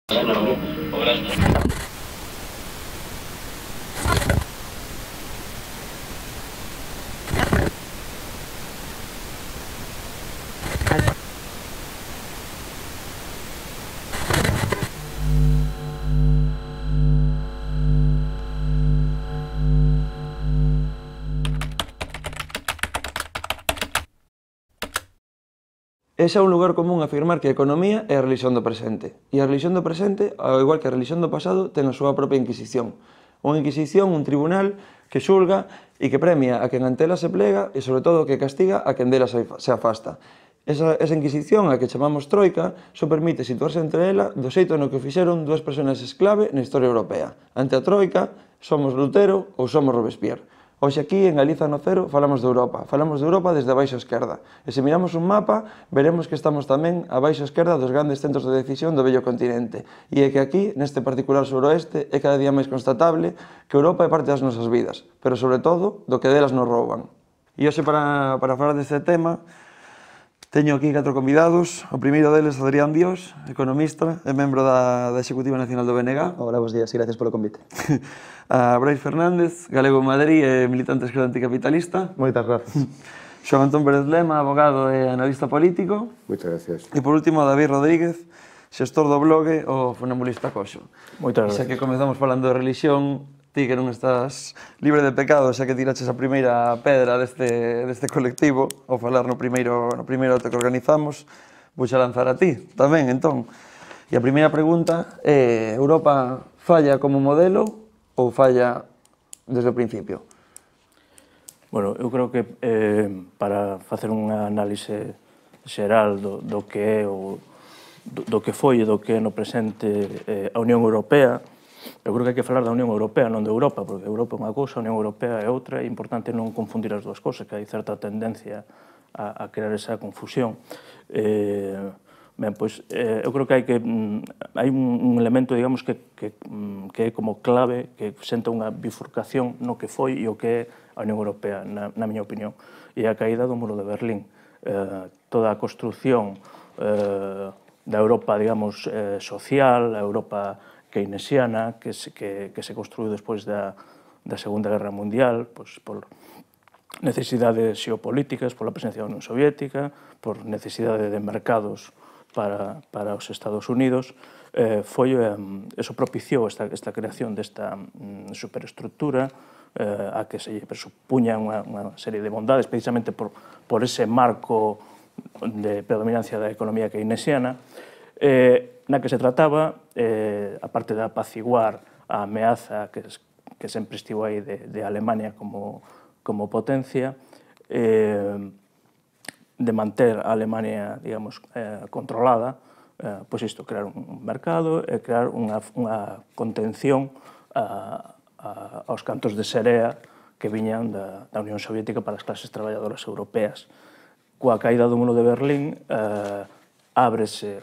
Ese é un lugar común afirmar que a economía é a relixión do presente. E a relixión do presente, ao igual que a relixión do pasado, ten a súa propia Inquisición. Unha Inquisición, un tribunal que xulga e que premia a quen ante ela se plega e, sobre todo, que castiga a quen dela se afasta. Esa Inquisición, a que chamamos Troika, só permite situarse entre ela do xeito no que o fixeron dúas personaxes clave na historia europea. Ante a Troika, somos Lutero ou somos Robespierre. Hoxe aquí, en Galiza no Cero, falamos de Europa desde a baixa esquerda. E se miramos un mapa, veremos que estamos tamén a baixa esquerda dos grandes centros de decisión do vello continente. E é que aquí, neste particular suroeste, é cada día máis constatable que Europa é parte das nosas vidas, pero sobre todo, do que delas nos rouban. E hoxe, para falar deste tema, teño aquí 4 convidados. O primeiro deles, Adrián Dios, economista e membro da Executiva Nacional do BNG. Hola, bons días e gracias polo convite. A Brais Fernández, galego en Madrid e militante esquerda anticapitalista. Moitas gracias. Xoán Antón Pérez Lema, abogado e analista político. Moitas gracias. E por último, David Rodríguez, xestor do blog O Funambulista Coxo. Moitas gracias. Xa que comezamos falando de relixión, ti que non estás libre de pecado, xa que tiraches a primeira pedra deste colectivo, ao falar no primeiro acto que organizamos, vou xa lanzar a ti tamén, entón. E a primeira pregunta é: Europa falla como modelo ou falla desde o principio? Bueno, eu creo que para facer unha análise xeral do que é do que foi e do que é no presente a Unión Europea, eu creo que hai que falar da Unión Europea, non de Europa, porque Europa é unha cousa, a Unión Europea é outra, é importante non confundir as dúas cousas, que hai certa tendencia a crear esa confusión. Ben, pois, eu creo que hai un elemento, digamos, que é como clave, que senta unha bifurcación no que foi e o que é a Unión Europea, na miña opinión, e a caída do muro de Berlín. Toda a construción da Europa, digamos, social, a Europa keynesiana, que se construiu despois da Segunda Guerra Mundial, pois, por necesidades xeopolíticas, pola presencia da Unión Soviética, por necesidade de mercados para os Estados Unidos, eso propiciou esta creación desta superestructura a que se presupuña unha serie de bondades, precisamente por ese marco de predominancia da economía keynesiana, na que se trataba, aparte de apaciguar a ameaza que sempre estivo aí de Alemania como potencia, de manter a Alemania, digamos, controlada, pois isto, crear un mercado e crear unha contención aos cantos de serea que viñan da Unión Soviética para as clases traballadoras europeas. Coa caída do muro de Berlín, ábrese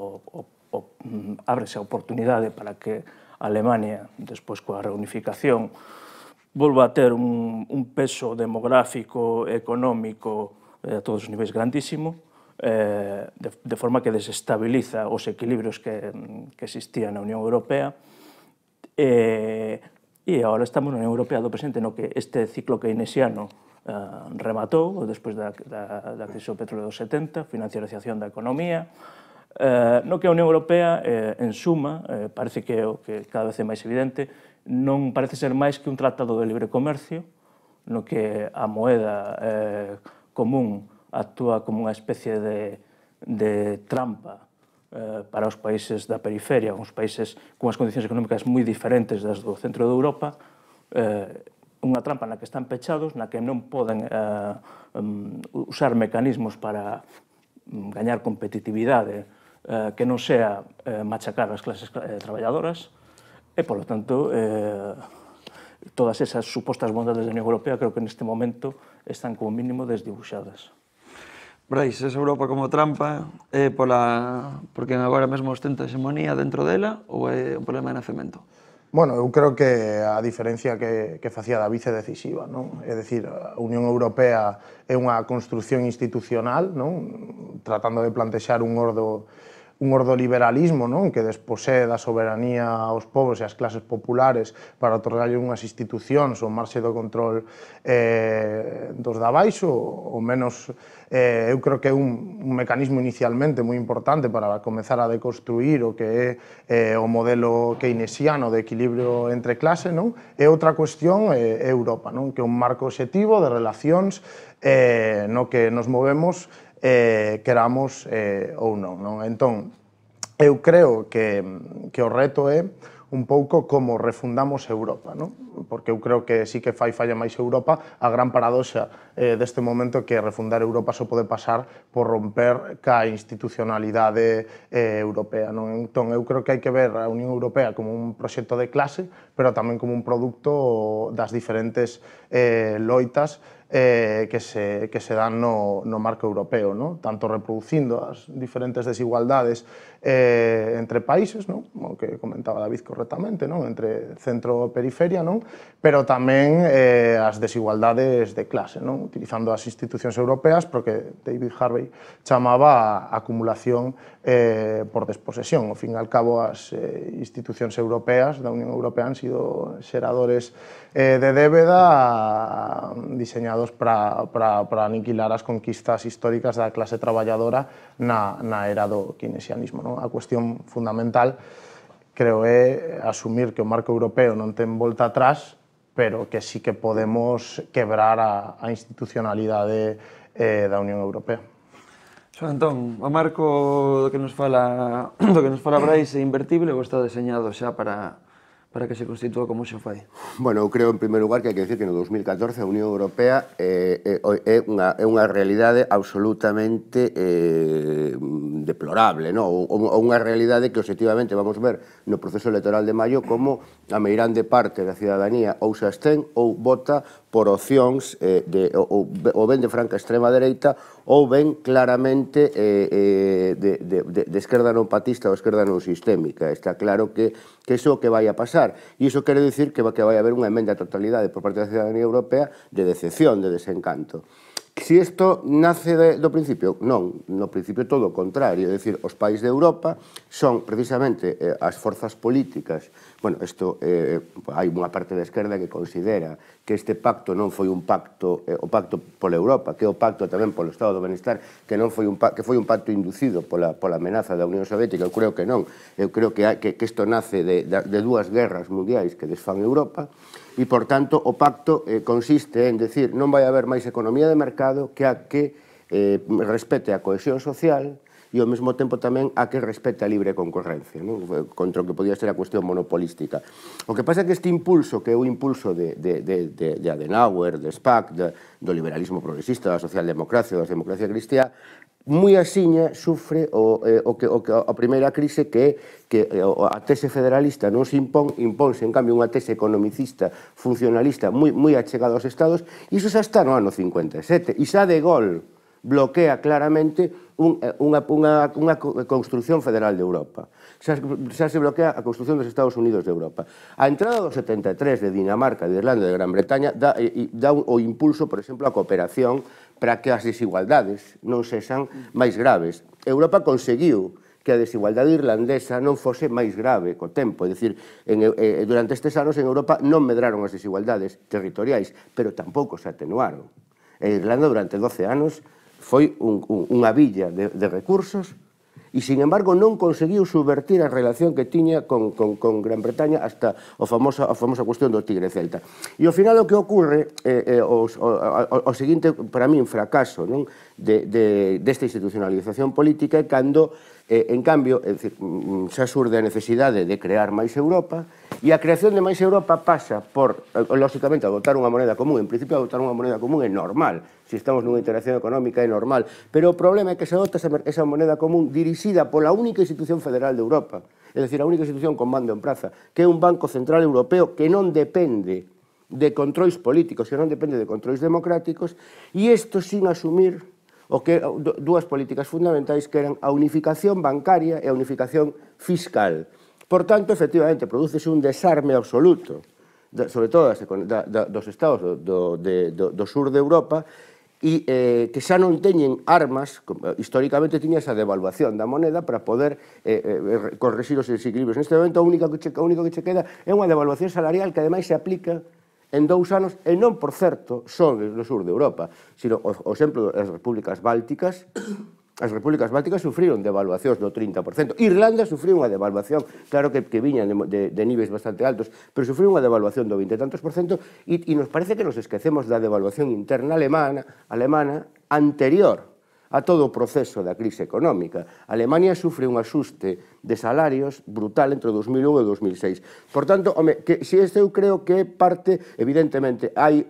a oportunidade para que Alemania, despois coa reunificación, volva a ter un peso demográfico, económico, a todos os niveis grandísimo, de forma que desestabiliza os equilibrios que existían na Unión Europea, e agora estamos na Unión Europea do presente, no que este ciclo keynesiano rematou, despois da crise do petróleo dos 70, financiarización da economía, no que a Unión Europea, en suma, parece que o que cada vez é máis evidente, non parece ser máis que un tratado de libre comercio, no que a moeda común actúa como unha especie de trampa para os países da periferia, uns países con as condicións económicas moi diferentes das do centro de Europa, unha trampa na que están pechados, na que non poden usar mecanismos para gañar competitividade que non sea machacar as clases traballadoras, e, polo tanto, todas esas supostas bondades da Unión Europea creo que neste momento están como mínimo desdibuixadas. Brais, esa Europa como trampa é porque agora mesmo ostenta hexemonía dentro dela ou é un problema de nacemento? Bueno, eu creo que a diferencia que facía David é decisiva, non? É dicir, a Unión Europea é unha construción institucional, non? Tratando de plantexar un un ordoliberalismo, non? Que desposee da soberanía aos povos e ás clases populares para otorgarlle unhas institucións ao marxe do control dos de abaixo, ou menos eu creo que é un mecanismo inicialmente moi importante para comezar a deconstruir o que é o modelo keynesiano de equilibrio entre clase, non? E outra cuestión é Europa, non? Que é un marco obxectivo de relacións no que nos movemos queramos ou non. Entón, eu creo que o reto é un pouco como refundamos Europa, non? Porque eu creo que sí que falla máis Europa. A gran paradoxa deste momento é que refundar Europa só pode pasar por romper ca institucionalidade europea, non? Entón, eu creo que hai que ver a Unión Europea como un proxecto de clase, pero tamén como un produto das diferentes loitas que se dan no marco europeo, ¿no? Tanto reproducindo as diferentes desigualdades entre países, ¿no? O que comentaba David correctamente, ¿no? Entre centro e periferia, ¿no? Pero tamén as desigualdades de clase, ¿no? Utilizando as institucións europeas, porque David Harvey chamaba a acumulación por desposesión. Ao fin e al cabo, as institucións europeas da Unión Europea han sido xeradores de débeda diseñados para aniquilar as conquistas históricas da clase traballadora na era do keynesianismo, non? A cuestión fundamental, creo, é asumir que o marco europeo non ten volta atrás, pero que sí que podemos quebrar a institucionalidade da Unión Europea. Xoan Antón, o marco do que nos fala Brais é invertible ou está deseñado xa para que se constitúa como xa fai? Bueno, eu creo, en primeiro lugar, que hai que decir que no 2014 a Unión Europea é unha realidade absolutamente deplorable, ou unha realidade que, objetivamente, vamos ver no proceso electoral de maio como a meirande parte da cidadanía ou se abstén ou vota por opcións ou ben de franca extrema dereita ou ben claramente de esquerda non patista ou esquerda non sistémica. Está claro que iso é o que vai a pasar. E iso quere dicir que vai haber unha emenda a totalidade por parte da cidadanía europea de decepción, de desencanto. Si isto nace do principio? Non, no principio todo o contrario, é dicir, os países de Europa son precisamente as forzas políticas. Bueno, isto, hai unha parte da esquerda que considera que este pacto non foi un pacto, o pacto pola Europa, que é o pacto tamén polo Estado do Benestar, que foi un pacto inducido pola amenaza da Unión Soviética. Eu creo que non. Eu creo que isto nace de dúas guerras mundiais que desfan Europa. E, por tanto, o pacto consiste en decir non vai haber máis economía de mercado que a que respete a cohesión social e, ao mesmo tempo, tamén a que respete a libre concorrencia, contra o que podía ser a cuestión monopolística. O que pasa é que este impulso, que é o impulso de Adenauer, de Spack, do liberalismo progresista, da socialdemocracia, da democracia cristiá, moi asiña sufre a primeira crise que a tese federalista non se imponse, en cambio, unha tese economicista, funcionalista, moi achegada aos Estados, e iso xa está no ano 57, e xa de Gaulle bloquea claramente unha construción federal de Europa. Xa se bloquea a construción dos Estados Unidos de Europa. A entrada do 73 de Dinamarca, de Irlanda e de Gran Bretaña dá o impulso, por exemplo, a cooperación para que as desigualdades non sexan máis graves. Europa conseguiu que a desigualdade irlandesa non fose máis grave co tempo. É dicir, durante estes anos en Europa non medraron as desigualdades territoriais, pero tampouco se atenuaron. E Irlanda durante 12 anos foi unha villa de recursos e, sin embargo, non conseguiu subvertir a relación que tiña con Gran Bretaña hasta a famosa cuestión do tigre celta. E, ao final, o que ocorre o seguinte, para mí, un fracaso desta institucionalización política é cando, en cambio, xa surde a necesidade de crear máis Europa, e a creación de máis Europa pasa por, lógicamente, adoptar unha moneda común. En principio, adoptar unha moneda común é normal. Se estamos nunha interacción económica é normal. Pero o problema é que se adopta esa moneda común dirixida pola única institución federal de Europa, é dicir, a única institución con mando en praza, que é un Banco Central Europeo que non depende de controis políticos, que non depende de controis democráticos, e isto sin asumir o que dúas políticas fundamentais que eran a unificación bancaria e a unificación fiscal. Por tanto, efectivamente, prodúcese un desarme absoluto, sobre todo dos estados do sur de Europa, e que xa non teñen armas, históricamente tiña esa devaluación da moneda para poder corregir os desequilibrios. Neste momento, o único que che queda é unha devaluación salarial que ademais se aplica en 2 anos, e non, por certo, son no sur de Europa, sino, o exemplo, as repúblicas bálticas. As repúblicas bálticas sufriron devaluacións do 30%. Irlanda sufriu unha devaluación, claro que viñan de niveis bastante altos, pero sufriu unha devaluación do 20 e tantos por cento, e nos parece que nos esquecemos da devaluación interna alemana anterior a todo o proceso da crise económica. Alemania sufre un axuste de salarios brutal entre 2001 e 2006. Por tanto, se este eu creo que parte, evidentemente, hai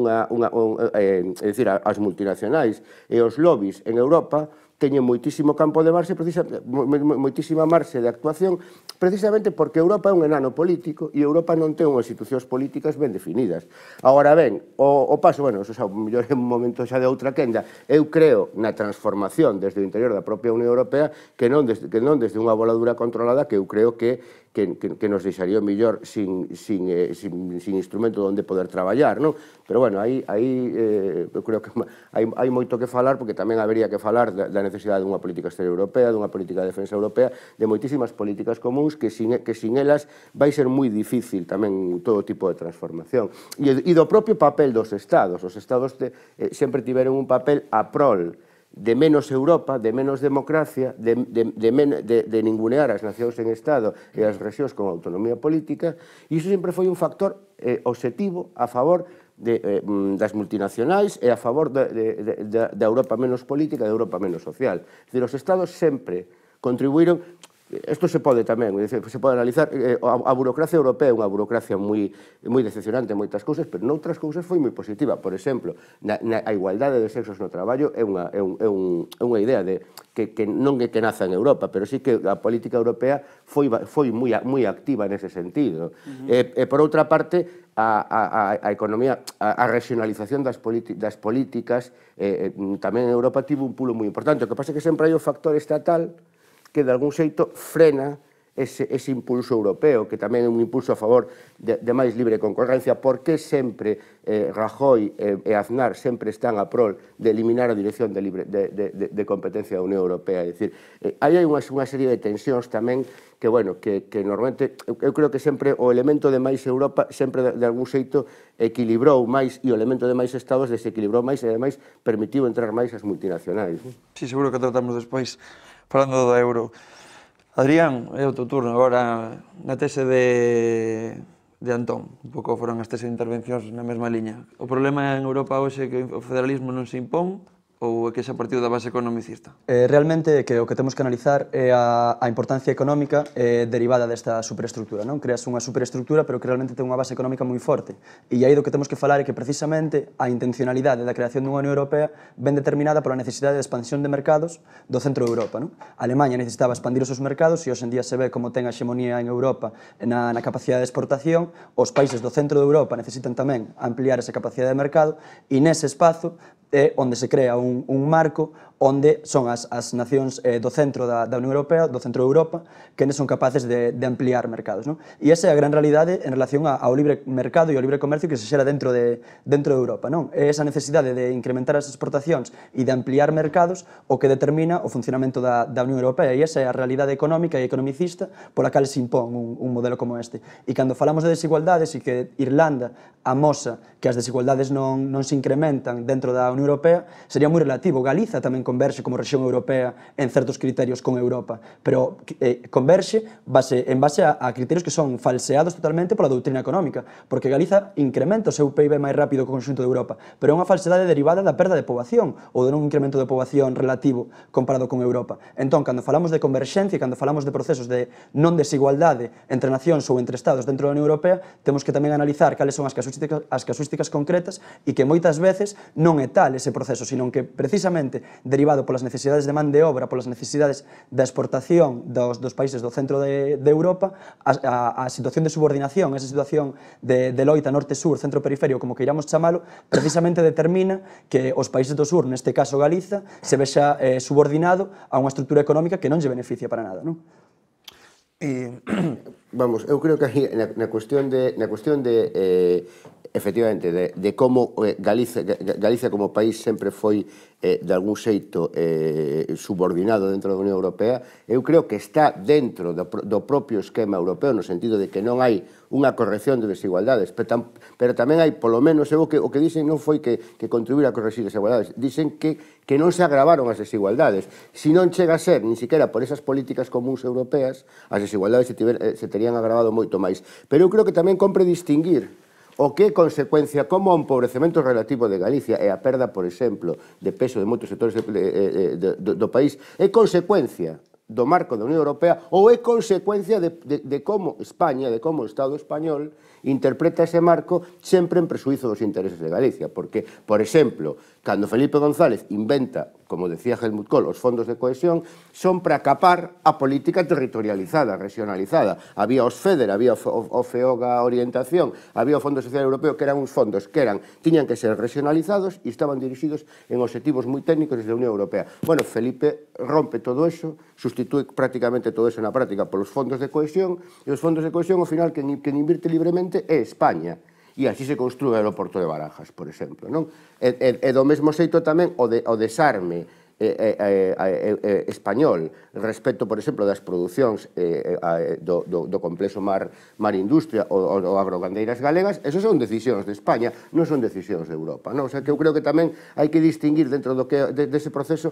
é dicir, as multinacionais e os lobbies en Europa teñen moitísimo campo de marxe, moitísima marxe de actuación, precisamente porque Europa é un enano político e Europa non ten unhas institucións políticas ben definidas. Agora ben, o paso, bueno, eso xa mellor é un momento xa de outra quenda, eu creo na transformación desde o interior da propia Unión Europea que non desde unha voladura controlada, que eu creo que nos deixaría mellor sin instrumento onde poder traballar, non? Pero, bueno, aí eu creo que hai moito que falar, porque tamén habería que falar da necesidade dunha política exterior europea, dunha política de defensa europea, de moitísimas políticas comuns que sin elas vai ser moi difícil tamén todo tipo de transformación. E do propio papel dos Estados. Os Estados sempre tiveron un papel a prol de menos Europa, de menos democracia, de ningunear as nacións en Estado e as rexións con autonomía política, e iso sempre foi un factor obxectivo a favor das multinacionais e a favor da Europa menos política, da Europa menos social. Es dicir, os Estados sempre contribuíron. Isto se pode tamén, se pode analizar, a burocracia europea é unha burocracia moi decepcionante en moitas cousas, pero noutras cousas foi moi positiva. Por exemplo, a igualdade de sexos no traballo é unha idea que non é que naza en Europa, pero sí que a política europea foi moi activa nese sentido. E por outra parte, a economía, a regionalización das políticas tamén en Europa tivo un pulo moi importante. O que pasa é que sempre hai o factor estatal que de algún xeito frena ese impulso europeo, que tamén é un impulso a favor de máis libre concorrencia. Por que sempre Rajoy e Aznar sempre están a prol de eliminar a dirección de competencia da Unión Europea? É dicir, hai unha serie de tensións tamén que, bueno, que normalmente, eu creo que sempre o elemento de máis Europa sempre de algún xeito equilibrou máis, e o elemento de máis Estados desequilibrou máis, e ademais permitiu entrar máis as multinacionais. Sí, seguro que tratamos despois. Falando do euro, Adrián, é o teu turno agora na tese de Antón. Un pouco foron as teses de intervencións na mesma liña. O problema en Europa hoxe é que o federalismo non se impón, ou é que xa partido da base economicista? Realmente que o que temos que analizar é a importancia económica derivada desta superestructura, non? Creas unha superestructura, pero que realmente ten unha base económica moi forte. E aí do que temos que falar é que precisamente a intencionalidade da creación dunha Unión Europea ven determinada pola necesidade de expansión de mercados do centro de Europa, non? A Alemanha necesitaba expandir os seus mercados e hoxe en día se ve como ten a hexemonía en Europa na capacidade de exportación. Os países do centro de Europa necesitan tamén ampliar esa capacidade de mercado, e nese espazo é onde se crea un marco onde son as nacións do centro da Unión Europea, do centro de Europa, que son capaces de ampliar mercados, non? E esa é a gran realidade en relación ao libre mercado e ao libre comercio que se xera dentro de Europa, non? É esa necesidade de incrementar as exportacións e de ampliar mercados o que determina o funcionamento da Unión Europea, e esa é a realidade económica e economicista pola cal se impón un modelo como este. E cando falamos de desigualdades e que Irlanda amosa que as desigualdades non se incrementan dentro da Unión Europea, sería moi relativo. Galiza tamén converxe como rexión europea en certos criterios con Europa, pero converxe en base a criterios que son falseados totalmente pola doutrina económica, porque Galiza incrementa o seu PIB máis rápido que o conxunto de Europa, pero é unha falsedade derivada da perda de poboación ou de un incremento de poboación relativo comparado con Europa. Entón, cando falamos de converxencia, cando falamos de procesos de non desigualdade entre nacións ou entre estados dentro da Unión Europea, temos que tamén analizar cales son as casuísticas concretas, e que moitas veces non é tal ese proceso, sino que precisamente derivado polas necesidades de man de obra, polas necesidades da exportación dos países do centro de Europa, a situación de subordinación, esa situación de loita norte-sur, centro-periferio, como que iramos chamalo, precisamente determina que os países do sur, neste caso Galiza, se vexa subordinado a unha estrutura económica que non lle beneficia para nada, non? E Vamos, eu creo que aí na cuestión de efectivamente, de como Galicia como país sempre foi de algún xeito subordinado dentro da Unión Europea, eu creo que está dentro do propio esquema europeo, no sentido de que non hai unha corrección de desigualdades, pero tamén hai, polo menos, o que dicen non foi que contribuir a corregir desigualdades, dicen que non se agravaron as desigualdades. Si non chega a ser, nin siquiera por esas políticas comuns europeas, as desigualdades se terían agravado moito máis. Pero eu creo que tamén compre distinguir o que é consecuencia como o empobrecemento relativo de Galicia e a perda, por exemplo, de peso de moitos sectores do país é consecuencia do marco da Unión Europea ou é consecuencia de como España, de como o Estado español interpreta ese marco sempre en presuizo dos intereses de Galicia, porque, por exemplo, cando Felipe González inventa, como decía Helmut Kohl, os fondos de cohesión, son para capar a política territorializada, regionalizada. Había os FEDER, había o FEOGA Orientación, había o Fondo Social Europeo, que eran uns fondos que tiñan que ser regionalizados e estaban dirixidos en obxectivos moi técnicos desde a Unión Europea. Bueno, Felipe rompe todo eso, sustitúe prácticamente todo eso na práctica polos fondos de cohesión, e os fondos de cohesión, ao final, quen invirte libremente é España. E así se construe o aeroporto de Barajas, por exemplo. E do mesmo xeito tamén o desarme español respecto, por exemplo, das producións do complexo Mar Industria ou agrogandeiras galegas, esos son decisións de España, non son decisións de Europa. O sea, que eu creo que tamén hai que distinguir dentro dese proceso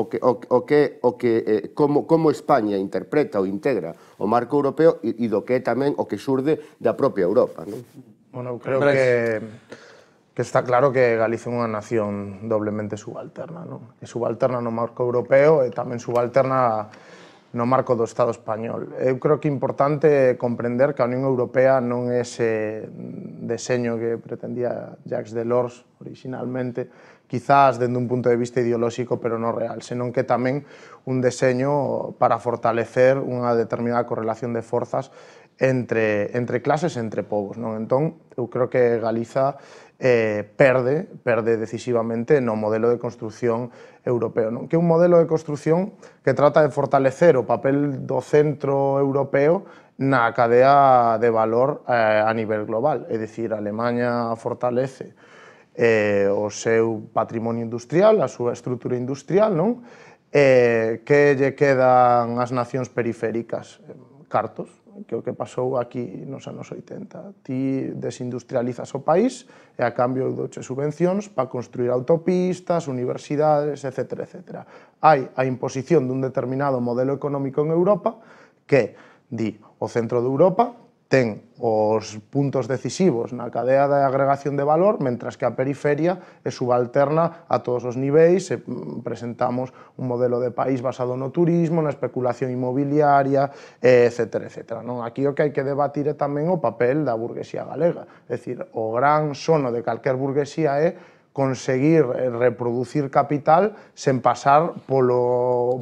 como España interpreta ou integra o marco europeo e do que é tamén o que xurde da propia Europa. Bueno, creo que está claro que Galicia é unha nación doblemente subalterna, non? É subalterna no marco europeo e tamén subalterna no marco do Estado español. Eu creo que é importante comprender que a Unión Europea non é ese deseño que pretendía Jacques Delors originalmente, quizás dende un punto de vista ideolóxico, pero non real, senón que tamén un deseño para fortalecer unha determinada correlación de forzas entre clases e entre povos. Entón, eu creo que Galiza perde decisivamente no modelo de construción europeo, que é un modelo de construción que trata de fortalecer o papel do centro europeo na cadea de valor a nivel global. É dicir, Alemanha fortalece o seu patrimonio industrial, a súa estrutura industrial, que lle quedan as nacións periféricas? Cartos, que é o que pasou aquí nos anos 80. Ti desindustrializas o país e a cambio douche subvencións para construir autopistas, universidades, etc. Hai a imposición dun determinado modelo económico en Europa que di o centro de Europa ten os puntos decisivos na cadea de agregación de valor, mentras que a periferia é subalterna a todos os niveis e presentamos un modelo de país basado no turismo, na especulación inmobiliaria, etc. Aquí o que hai que debatir é tamén o papel da burguesía galega. É dicir, o gran sono de calquer burguesía é conseguir reproducir capital sen pasar polo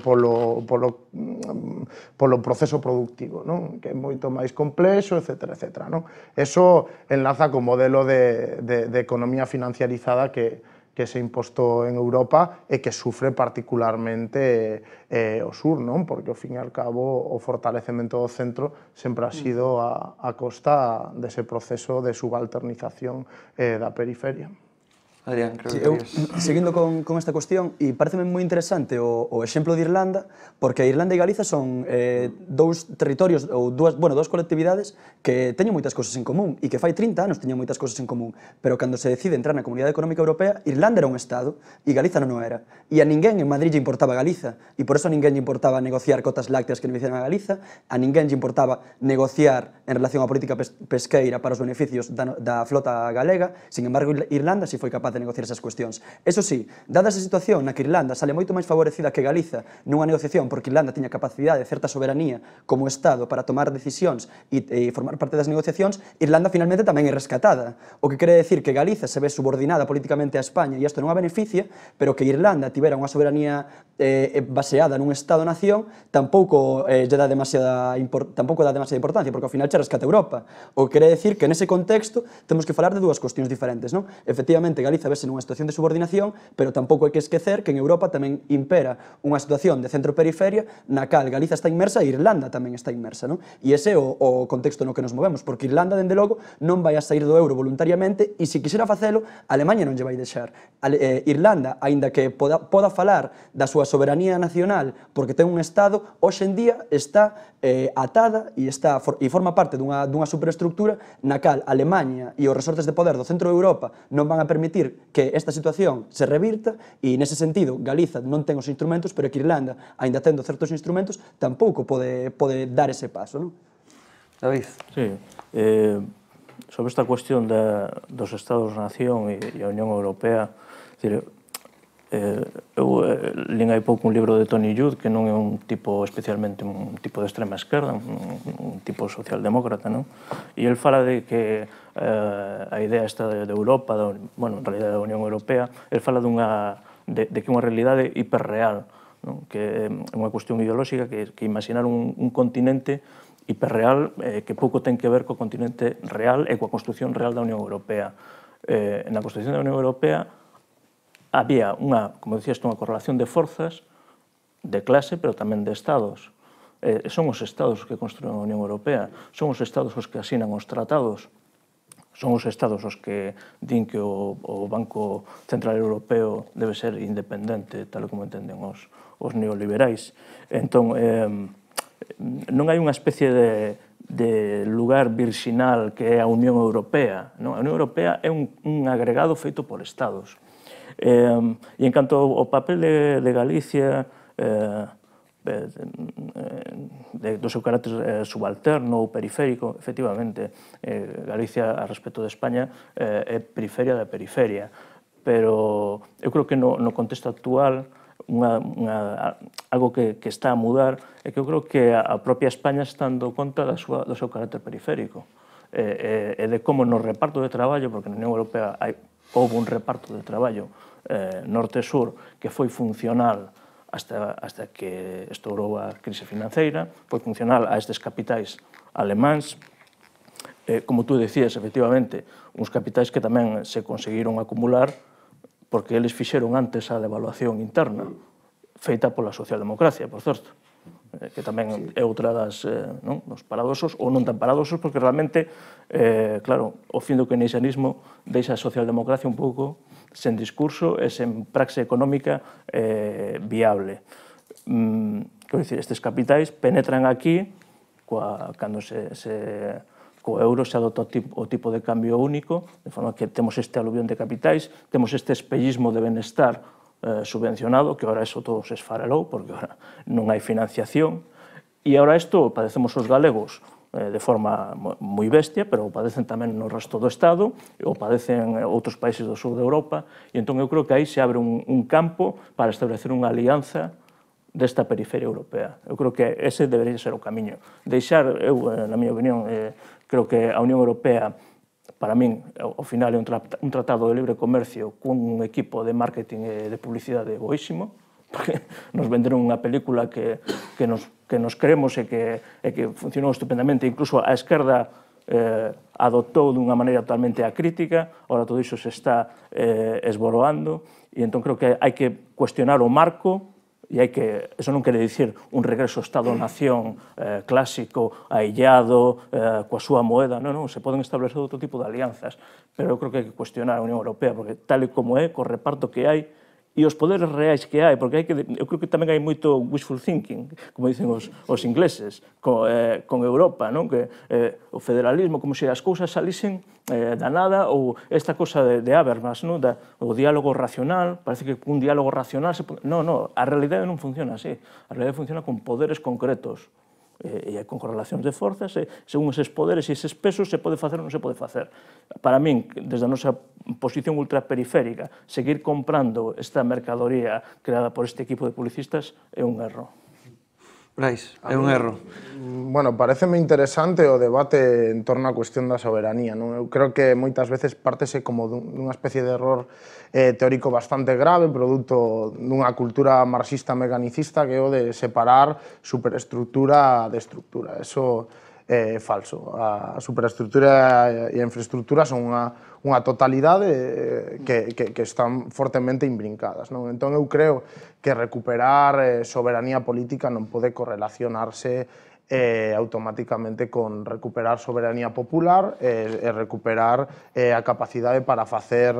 proceso productivo, que é moito máis complexo, etc. Eso enlaza co modelo de economía financiarizada que se imposto en Europa e que sufre particularmente o sur, porque, ao fin e ao cabo, o fortalecemento do centro sempre ha sido a costa dese proceso de subalternización da periferia. Adrián, creo que querías... Seguindo con esta cuestión, e pareceme moi interesante o exemplo de Irlanda, porque Irlanda e Galiza son dous territorios ou dúas colectividades que teñen moitas cousas en común e que fai 30 anos teñen moitas cousas en común, pero cando se decide entrar na Comunidade Económica Europea, Irlanda era un Estado e Galiza non o era. E a ninguén en Madrid lle importaba Galiza, e por eso a ninguén lle importaba negociar cotas lácteas que beneficiaran a Galiza, a ninguén lle importaba negociar en relación á política pesqueira para os beneficios da flota galega. Sin embargo, Irlanda si foi capaz de negociar esas cuestións. Eso sí, dada esa situación na que Irlanda sale moito máis favorecida que Galiza nunha negociación, porque Irlanda tiña capacidade de certa soberanía como Estado para tomar decisións e formar parte das negociacións, Irlanda finalmente tamén é rescatada. O que quere decir que Galiza se ve subordinada políticamente a España e isto non a beneficia, pero que Irlanda tivera unha soberanía baseada nun Estado-nación tampouco dá demasiada importancia, porque ao final che rescate a Europa. O que quere decir que nese contexto temos que falar de dúas cuestións diferentes, non? Efectivamente, Galiza vese nunha situación de subordinación, pero tampouco hai que esquecer que en Europa tamén impera unha situación de centro-periferia na cal Galiza está inmersa e Irlanda tamén está inmersa, non? E ese é o contexto no que nos movemos, porque Irlanda, dende logo, non vai a sair do euro voluntariamente e se quixera facelo, Alemanha non lle vai deixar. Irlanda, aínda que poda falar da súa soberanía nacional porque ten un Estado, hoxe en día está atada e forma parte dunha superestructura na cal Alemanha e os resortes de poder do centro de Europa non van a permitir que esta situación se revirta e nese sentido Galiza non ten os instrumentos, pero que Irlanda, aínda tendo certos instrumentos, tampouco pode dar ese paso, non? David. Sí, sobre esta cuestión dos Estados-nación e a Unión Europea, eu lín hai pouco un libro de Tony Judt, que non é especialmente un tipo de extrema esquerda, un tipo socialdemócrata, non? E el fala de que a idea esta de Europa, en realidad da Unión Europea, el fala de que é unha realidade hiperreal, que é unha cuestión ideolóxica, que imaginar un continente hiperreal que pouco ten que ver co continente real e coa construción real da Unión Europea. Na construción da Unión Europea había como decías, unha correlación de forzas, de clase, pero tamén de estados. Son os estados os que construen a Unión Europea, son os estados os que asinan os tratados, son os estados os que din que o Banco Central Europeo debe ser independente, tal como entenden os neoliberais. Entón, non hai unha especie de lugar virxinal que é a Unión Europea. A Unión Europea é un agregado feito por estados. E en canto ao papel de Galicia, do seu carácter subalterno ou periférico, efectivamente, Galicia, a respecto de España, é periferia da periferia, pero eu creo que no contexto actual algo que está a mudar é que eu creo que a propia España está dando conta do seu carácter periférico e de como no reparto de traballo, porque na Unión Europea houve un reparto de traballo norte-sur que foi funcional hasta que estourou a crise financeira, foi funcional a estes capitais alemáns, como tú decías, efectivamente, uns capitais que tamén se conseguiron acumular porque eles fixeron antes a devaluación interna, feita pola socialdemocracia, por certo, que tamén é outra dos paradoxos, ou non tan paradoxos, porque realmente, claro, o fin do keynesianismo deixa a socialdemocracia un pouco sen discurso e sen praxe económica viable. Quero dicir, estes capitais penetran aquí cando co euro se adopta o tipo de cambio único, de forma que temos este aluvión de capitais, temos este espellismo de benestar subvencionado, que ahora eso todo se esfarelou, porque ahora non hai financiación, e ahora isto padecemos os galegos de forma moi bestia, pero o padecen tamén no resto do Estado, o padecen outros países do sur de Europa, e entón eu creo que aí se abre un campo para establecer unha alianza desta periferia europea. Eu creo que ese debería ser o camiño. Deixar, eu, na miña opinión, creo que a Unión Europea, para min, ao final, é un tratado de libre comercio cun equipo de marketing e de publicidade boísimo, porque nos venderon unha película que nos creemos e que funcionou estupendamente, incluso a esquerda adoptou dunha maneira totalmente acrítica, ahora todo iso se está esboroando, e entón creo que hai que cuestionar o marco, e eso non quere dicir un regreso ao Estado-nación clásico, aillado, coa súa moeda, non, se poden establecer outro tipo de alianzas, pero eu creo que hai que cuestionar a Unión Europea, porque tal e como é, co reparto que hai, e os poderes reais que hai, porque eu creo que tamén hai moito wishful thinking, como dicen os ingleses, con Europa, non? Que o federalismo, como se as cousas salisen da nada, ou esta cosa de Habermas, non? O diálogo racional, parece que un diálogo racional... Non, a realidade non funciona así, a realidade funciona con poderes concretos, e con correlacións de forzas, según eses poderes e eses pesos se pode facer ou non se pode facer. Para min, desde a nosa posición ultraperiférica, seguir comprando esta mercadoría creada por este equipo de publicistas é un erro. Brais, é un erro. Bueno, pareceme interesante o debate en torno á cuestión da soberanía. Eu creo que moitas veces partese como dunha especie de error teórico bastante grave, produto dunha cultura marxista mecanicista, que é o de separar superestructura de estructura. Eso falso. A superestructura e a infraestructura son unha totalidade que están fortemente imbrincadas, non? Entón eu creo que recuperar soberanía política non pode correlacionarse automáticamente con recuperar soberanía popular e recuperar a capacidade para facer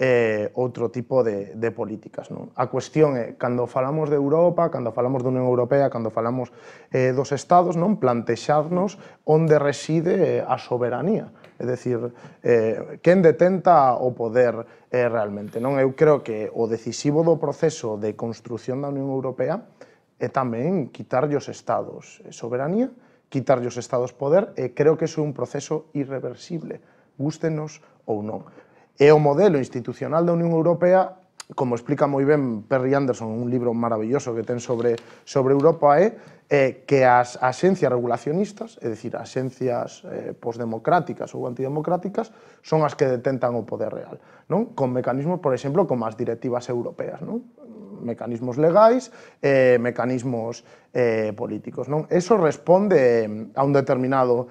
outro tipo de políticas, non? A cuestión é, cando falamos de Europa, cando falamos da Unión Europea, cando falamos dos Estados, non, plantexarnos onde reside a soberanía. É dicir, quen detenta o poder realmente, non? Eu creo que o decisivo do proceso de construción da Unión Europea é tamén quitarlle os Estados soberanía, quitarlle os Estados poder, e creo que iso é un proceso irreversible, gústenos ou non. E o modelo institucional da Unión Europea, como explica moi ben Perry Anderson, un libro maravilloso que ten sobre Europa, é que as axencias regulacionistas, é dicir, as axencias postdemocráticas ou antidemocráticas, son as que detentan o poder real, non? Con mecanismos, por exemplo, como as directivas europeas, non? Mecanismos legais, mecanismos políticos, non? Eso responde a un determinado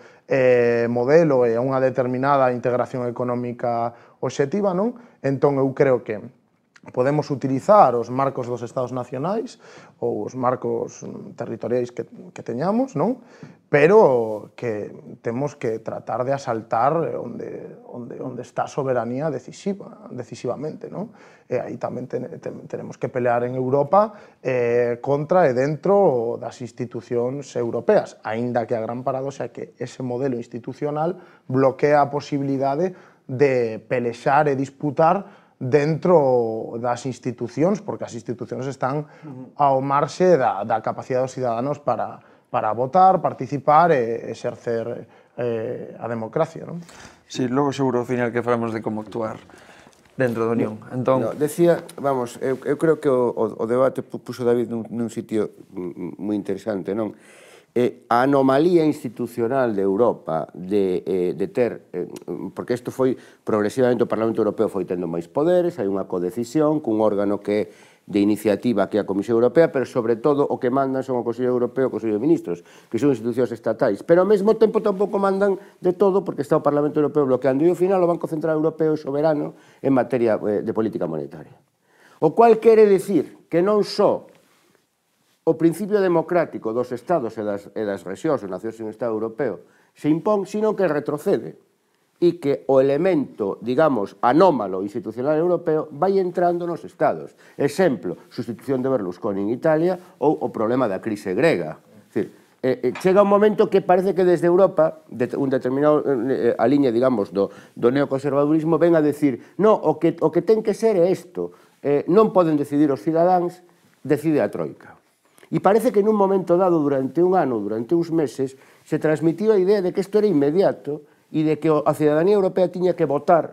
modelo e a unha determinada integración económica obxectiva, non? Entón, eu creo que podemos utilizar os marcos dos Estados nacionais ou os marcos territoriais que teñamos, non? Pero que temos que tratar de asaltar onde está a soberanía decisivamente, non? E aí tamén tenemos que pelear en Europa contra e dentro das institucións europeas, aínda que a gran paradoxa é que ese modelo institucional bloquea a posibilidade de pelexar e disputar dentro das institucións, porque as institucións están ao marxe da capacidade dos ciudadanos para votar, participar e exercer a democracia, non? Sí, logo seguro ao final que falamos de como actuar dentro da Unión. Entón, Decía, vamos, eu creo que o debate puso David nun sitio moi interesante, non? A anomalía institucional de Europa de ter, porque isto foi progresivamente, o Parlamento Europeo foi tendo máis poderes, hai unha codecisión cun órgano que de iniciativa que é a Comisión Europea, pero sobre todo o que mandan son o Consello Europeo e o Consello de Ministros, que son institucións estatais, pero ao mesmo tempo tampouco mandan de todo porque está o Parlamento Europeo bloqueando, e ao final o Banco Central Europeo é soberano en materia de política monetaria. O cual quere dicir que non só o principio democrático dos Estados e das rexións, ou nacións en Estado Europeo, se impón, sino que retrocede, e que o elemento, digamos, anómalo institucional europeo vai entrando nos Estados. Exemplo, sustitución de Berlusconi en Italia ou o problema da crise grega. Chega un momento que parece que desde Europa, un determinado a liña, digamos, do neoconservadurismo, ven a decir, no, o que ten que ser é isto, non poden decidir os cidadáns, decide a Troika. E parece que nun momento dado, durante un ano, durante uns meses, se transmitió a idea de que isto era inmediato e de que a cidadanía europea tiña que votar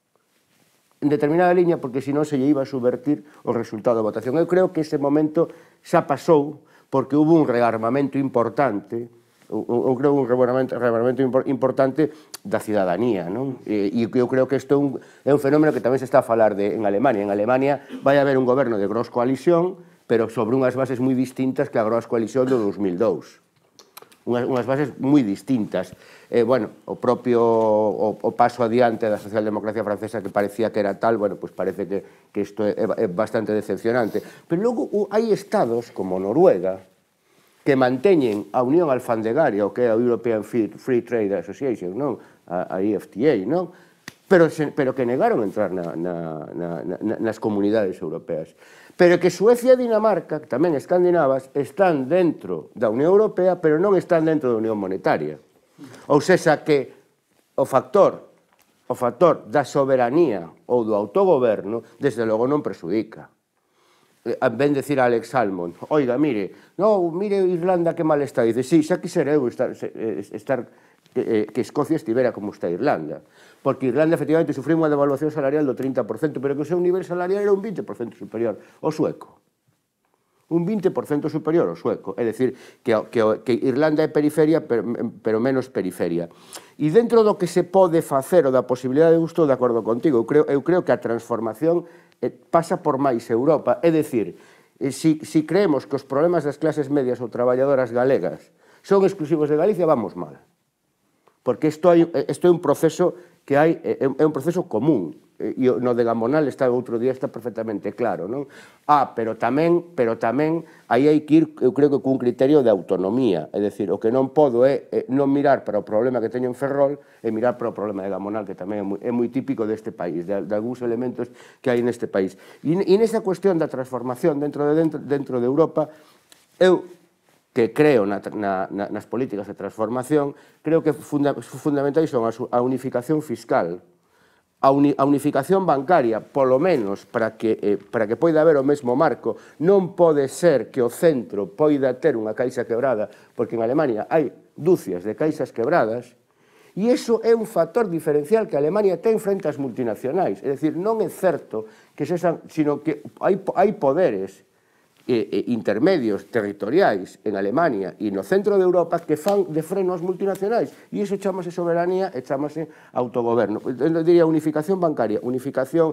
en determinada liña porque senón se lle iba a subvertir o resultado da votación. Eu creo que ese momento xa pasou porque hubo un rearmamento importante, eu creo un rearmamento importante da cidadanía, non? E eu creo que isto é un fenómeno que tamén se está a falar en Alemania. En Alemania vai haber un goberno de gross coalición, pero sobre unhas bases moi distintas que a gross coalición do 2002. Unhas bases moi distintas. Bueno, o propio o paso adiante da socialdemocracia francesa que parecía que era tal, bueno, pues parece que isto é bastante decepcionante. Pero logo hai estados como Noruega que manteñen a Unión Alfandegaria, o que é a European Free Trade Association, non? A EFTA, non? Pero que negaron entrar nas comunidades europeas. Pero que Suecia e Dinamarca, que tamén escandinavas, están dentro da Unión Europea, pero non están dentro da Unión Monetaria. Ou seja, que o factor da soberanía ou do autogoberno, desde logo non persudica. Ben decir a Alex Salmond, oiga, mire Irlanda que mal está, dice, sí, xa quixera eu que Escocia estivera como está Irlanda, porque Irlanda efectivamente sufriu unha devaluación salarial do 30%, pero que o seu nivel salarial era un 20% superior ao sueco. Un 20% superior ao sueco, é dicir, que Irlanda é periferia, pero menos periferia. E dentro do que se pode facer ou da posibilidade de estou de acordo contigo, eu creo que a transformación pasa por máis Europa, é dicir, se creemos que os problemas das clases medias ou traballadoras galegas son exclusivos de Galicia, vamos mal. porque isto é un proceso que é un proceso común, e no de Gamonal está outro día está perfectamente claro, non? Pero tamén aí hai que ir, eu creo que cun criterio de autonomía, é dicir, o que non podo é non mirar para o problema que teño en Ferrol e mirar para o problema de Gamonal, que tamén é moi típico deste país, de algúns elementos que hai neste país. E nesa cuestión da transformación dentro de Europa, eu que creo nas políticas de transformación, creo que fundamentais son a unificación fiscal, a unificación bancaria, polo menos para que poida haber o mesmo marco. Non pode ser que o centro poida ter unha caixa quebrada, porque en Alemania hai dúcias de caixas quebradas, e iso é un factor diferencial que Alemania ten frente ás multinacionais. É dicir, non é certo que sexan, sino que hai poderes intermedios territoriais en Alemania e no centro de Europa que fan de freno ás multinacionais, e iso chamase soberanía e chamase autogoberno. Eu diría unificación bancaria, unificación,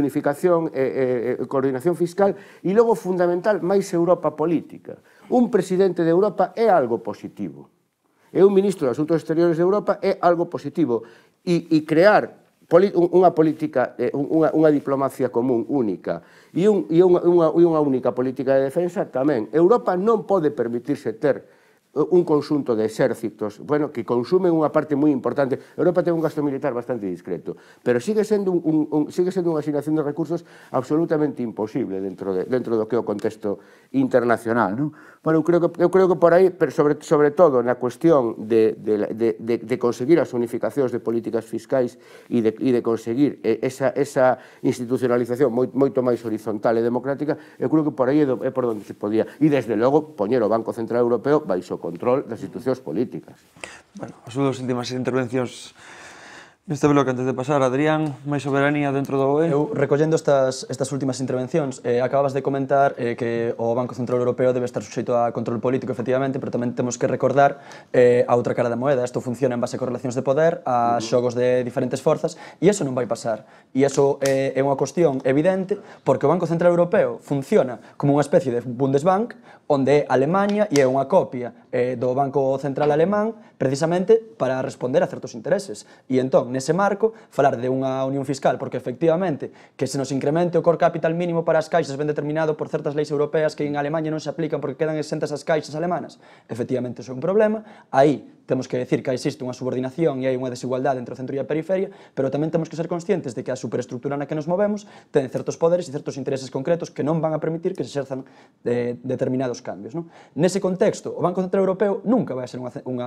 coordinación fiscal, e logo fundamental, máis Europa política. Un presidente de Europa é algo positivo, e un ministro de Asuntos Exteriores de Europa é algo positivo, e crear unha política, unha diplomacia común única e unha única política de defensa tamén. Europa non pode permitirse ter un conxunto de exércitos, bueno, que consumen unha parte moi importante. Europa ten un gasto militar bastante discreto, pero sigue sendo unha asignación de recursos absolutamente imposible dentro do que é o contexto internacional, non? Bueno, eu creo que por aí, pero sobre todo na cuestión de conseguir as unificacións de políticas fiscais e de conseguir esa institucionalización moito máis horizontal e democrática, eu creo que por aí é por onde se podía. E, desde logo, poñer o Banco Central Europeo baixo control das institucións políticas. Bueno, as súas últimas intervencións neste bloque, antes de pasar, Adrián, máis soberanía dentro do BOE? Eu, recollendo estas últimas intervencións, acababas de comentar que o Banco Central Europeo debe estar suxeito a control político, efectivamente, pero tamén temos que recordar a outra cara da moeda. Isto funciona en base a correlacións de poder, a xogos de diferentes forzas, e iso non vai pasar. E iso é unha cuestión evidente, porque o Banco Central Europeo funciona como unha especie de Bundesbank, onde é Alemanha e é unha copia do Banco Central Alemán, precisamente para responder a certos intereses. E entón, nese marco, falar de unha unión fiscal, porque efectivamente que se nos incremente o core capital mínimo para as caixas ben determinado por certas leis europeas que en Alemanha non se aplican porque quedan exentas as caixas alemanas, efectivamente iso é un problema. Aí temos que decir que existe unha subordinación e hai unha desigualdade entre o centro e a periferia, pero tamén temos que ser conscientes de que a superestructura na que nos movemos ten certos poderes e certos intereses concretos que non van a permitir que se exerzan determinados cambios. Nese contexto, o Banco Central Europeo nunca vai ser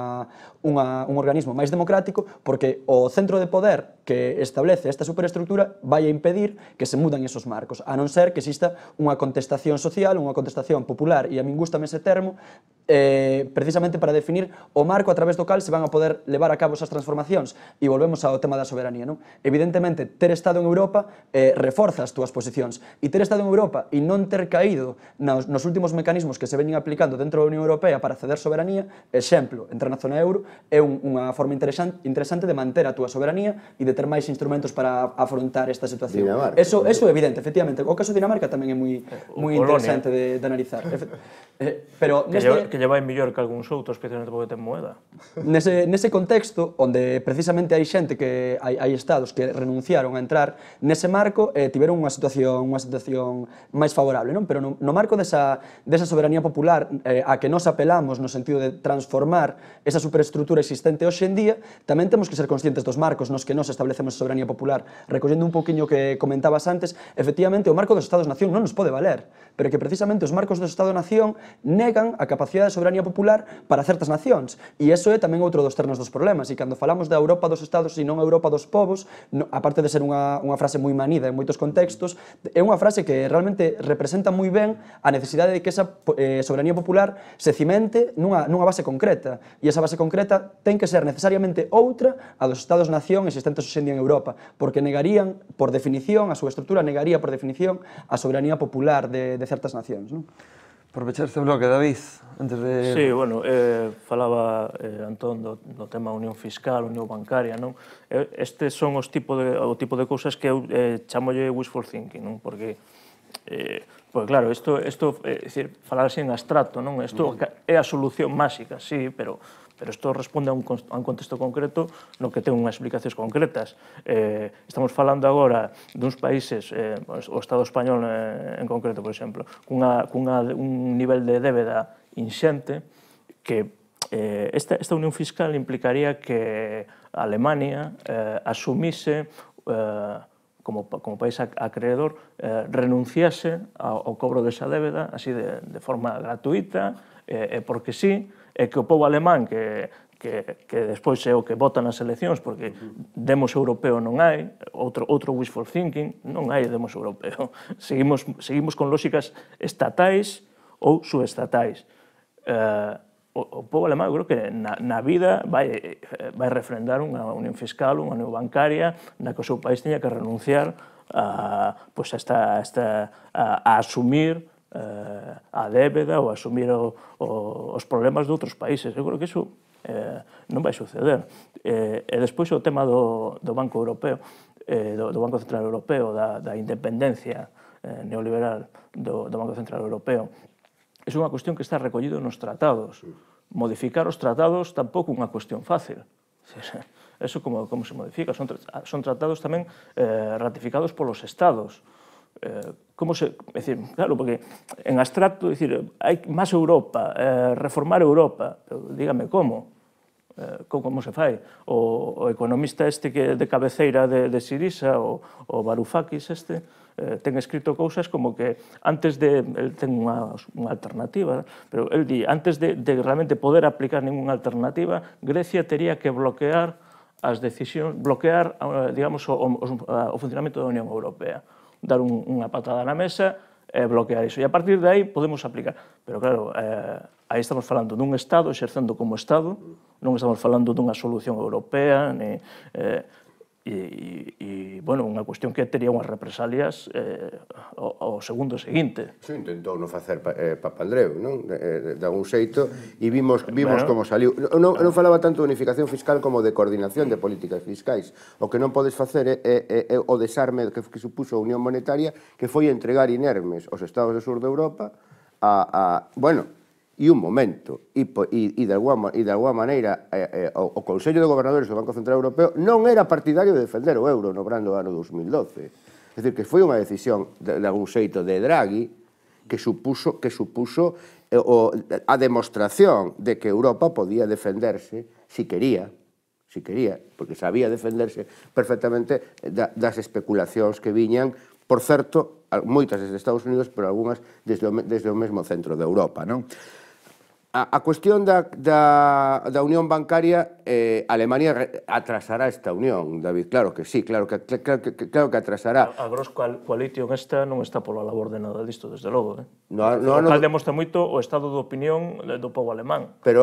un organismo máis democrático, porque o centro de poder que establece esta superestructura vai a impedir que se mudan esos marcos, a non ser que exista unha contestación social, unha contestación popular, e a min gustame ese termo, precisamente para definir o marco a través do cal se van a poder levar a cabo esas transformacións. E volvemos ao tema da soberanía. Evidentemente, ter estado en Europa reforza as túas posicións, e ter estado en Europa e non ter caído nos últimos mecanismos que se veñen aplicando dentro da Unión Europea para ceder soberanía, exemplo, entrar na zona euro, é unha forma interesante de manter a túa soberanía e de ter máis instrumentos para afrontar esta situación. Eso é evidente, efectivamente. O caso de Dinamarca tamén é moi interesante de analizar. Pero que lle vai mellor que algúns outros, especialmente porque ten moeda. Nese contexto, onde precisamente hai xente que hai estados que renunciaron a entrar nese marco, tiveron unha situación máis favorable, non? Pero no marco desa soberanía popular a que nos apelamos no sentido de transformar esa superestrutura existente hoxe en día, tamén temos que ser conscientes dos marcos nos que nos establecemos a soberanía popular. Recollendo un poquinho que comentabas antes, efectivamente, o marco dos Estados-nación non nos pode valer, pero que precisamente os marcos dos Estado-nación negan a capacidade de soberanía popular para certas nacións. E iso é tamén outro dos ternos dos problemas. E cando falamos da Europa dos Estados e non a Europa dos povos, aparte de ser unha frase moi manida en moitos contextos, é unha frase que realmente representa moi ben a necesidade de que esa soberanía popular se cimente nunha base concreta. E esa base concreta ten que ser necesariamente outra a dos Estados-nación existentes hoxe en día en Europa, porque negarían, por definición, a súa estrutura negaría, por definición, a soberanía popular de certas nacións. Por pechar este bloque, David, antes de... Sí, bueno, falaba Antón do tema unión fiscal, unión bancaria, non? Estes son o tipo de cousas que eu chamolle wishful thinking, non? Porque claro, isto falar así en abstracto, non? Isto é a solución máxica, sí, pero pero isto responde a un contexto concreto no que ten unhas explicacións concretas. Estamos falando agora duns países, o Estado español en concreto, por exemplo, un nivel de débeda inxente que esta unión fiscal implicaría que Alemania asumise como país acreedor, renunciase ao cobro desa débeda así de forma gratuita, porque sí, e que o pobo alemán, que despois é o que vota nas eleccións, porque demos europeo non hai, outro wishful thinking, non hai demos europeo. Seguimos con lógicas estatais ou subestatais. O pobo alemán, eu creo que na vida vai refrendar unha unión fiscal, unha unión bancaria, na que o seu país teña que renunciar a asumir a débeda ou a asumir os problemas de outros países. Eu creo que iso non vai suceder. E despois o tema do Banco Europeo, do Banco Central Europeo, da independencia neoliberal do Banco Central Europeo, é unha cuestión que está recollido nos tratados. Modificar os tratados tampouco é unha cuestión fácil. Eso como se modifica? Son tratados tamén ratificados polos estados. Claro, porque en abstracto, hai máis Europa, reformar Europa, pero dígame como se fai. O economista este que de cabeceira de Sirisa, o Varoufakis este, ten escrito cousas como que antes de, el ten unha alternativa, pero el di, antes de realmente poder aplicar ninguna alternativa, Grecia tería que bloquear as decisións, bloquear, digamos, o funcionamento da Unión Europea, dar unha patada na mesa e bloquear iso. E a partir de aí podemos aplicar. Pero claro, aí estamos falando dun Estado exercendo como Estado, non estamos falando dunha solución europea, e, bueno, unha cuestión que tería unhas represalias ao segundo seguinte. Iso intentou non facer Papandreou, non? De algún xeito, e vimos como saliu. Non falaba tanto de unificación fiscal como de coordinación de políticas fiscais. O que non podes facer é o desarme que supuso a Unión Monetaria, que foi entregar inermes aos estados do sur de Europa bueno, e un momento, e de alguma maneira o Consello de Gobernadores do Banco Central Europeo non era partidario de defender o euro no brando ano 2012. É dicir, que foi unha decisión de algún xeito de Draghi que supuso a demostración de que Europa podía defenderse si quería, porque sabía defenderse perfectamente das especulacións que viñan, por certo, moitas desde Estados Unidos, pero algunhas desde o mesmo centro de Europa, non? A cuestión da unión bancaria, Alemania atrasará esta unión, David, claro que sí, claro que atrasará. A Gross Coalition esta non está pola labor de nada disto, desde logo. O cal demostra moito o estado de opinión do pobo alemán. Pero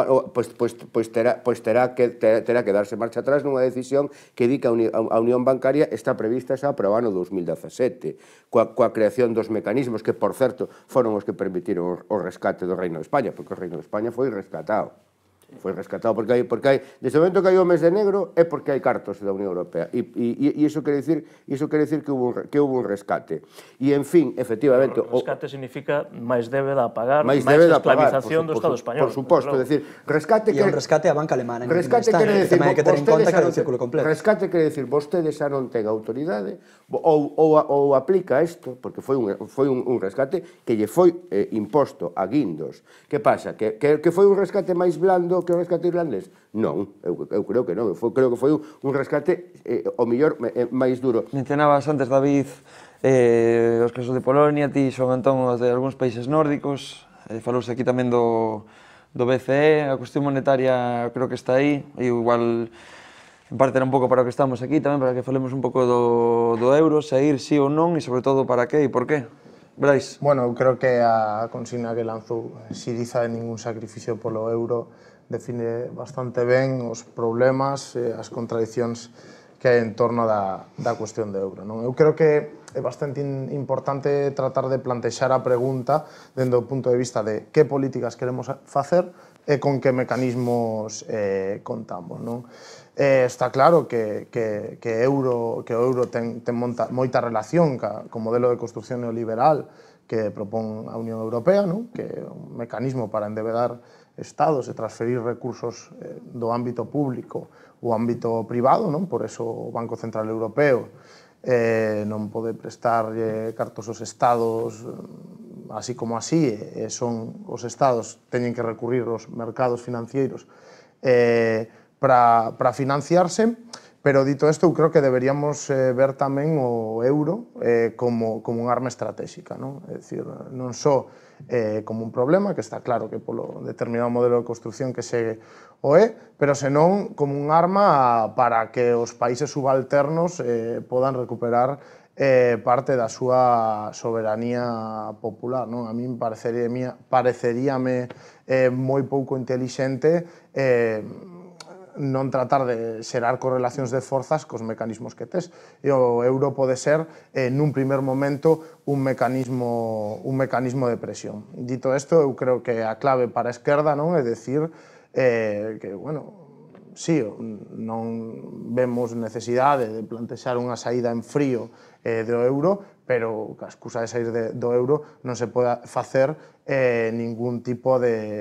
terá que darse marcha atrás nunha decisión que di que a unión bancaria está prevista xa para o ano 2017, coa creación dos mecanismos que, por certo, foron os que permitiron o rescate do Reino de España, porque o Reino de España foi rescatado. Foi rescatado porque hai, desde o momento que hai o mes de negro é porque hai cartos da Unión Europea e iso quere dicir que hubo un rescate. E, en fin, efectivamente... O rescate significa máis débeda a pagar, máis esclavización do Estado español. Por suposto, é dicir, rescate... E un rescate a banca alemana. Rescate quere dicir... Hai que ter en conta que é o círculo completo. Rescate quere dicir, vostede xa non ten autoridade ou aplica isto, porque foi un rescate que lle foi imposto a guindos. Que pasa? Que foi un rescate máis blando que o rescate irlandés? Non, eu creo que non. Creo que foi un rescate, o mellor, máis duro. Mencionabas antes, David, os casos de Polonia, ti, Xoán Antón, os de algúns países nórdicos, falouse aquí tamén do BCE, a cuestión monetaria creo que está aí, e igual, en parte era un pouco para o que estamos aquí tamén, para que falemos un pouco do euro, se ir sí ou non, e sobre todo para que e por qué. Brais? Bueno, eu creo que a consigna que lanzou Siriza de ningún sacrificio polo euro define bastante ben os problemas e as contradicións que hai en torno da cuestión do euro. Eu creo que é bastante importante tratar de plantexar a pregunta dende o punto de vista de que políticas queremos facer e con que mecanismos contamos. Está claro que o euro ten moita relación co modelo de construcción neoliberal que propón a Unión Europea, que é un mecanismo para endebedar estados e transferir recursos do ámbito público ao ámbito privado, non? Por eso o Banco Central Europeo non pode prestar cartos aos estados así como así, son os estados teñen que recurrir aos mercados financeiros para financiarse, pero dito isto, eu creo que deberíamos ver tamén o euro como un arma estratégica, non? É dicir, non só como un problema, que está claro que polo determinado modelo de construcción que segue o pero senón como un arma para que os países subalternos podan recuperar parte da súa soberanía popular, non? A min pareceríame moi pouco intelixente non tratar de xerar correlacións de forzas cos mecanismos que tes. E o euro pode ser, nun primer momento, un mecanismo de presión. Dito isto, eu creo que a clave para a esquerda non é dicir que, bueno, sí, non vemos necesidade de plantexar unha saída en frío do euro, pero que a excusa de sair do euro non se poda facer ningún tipo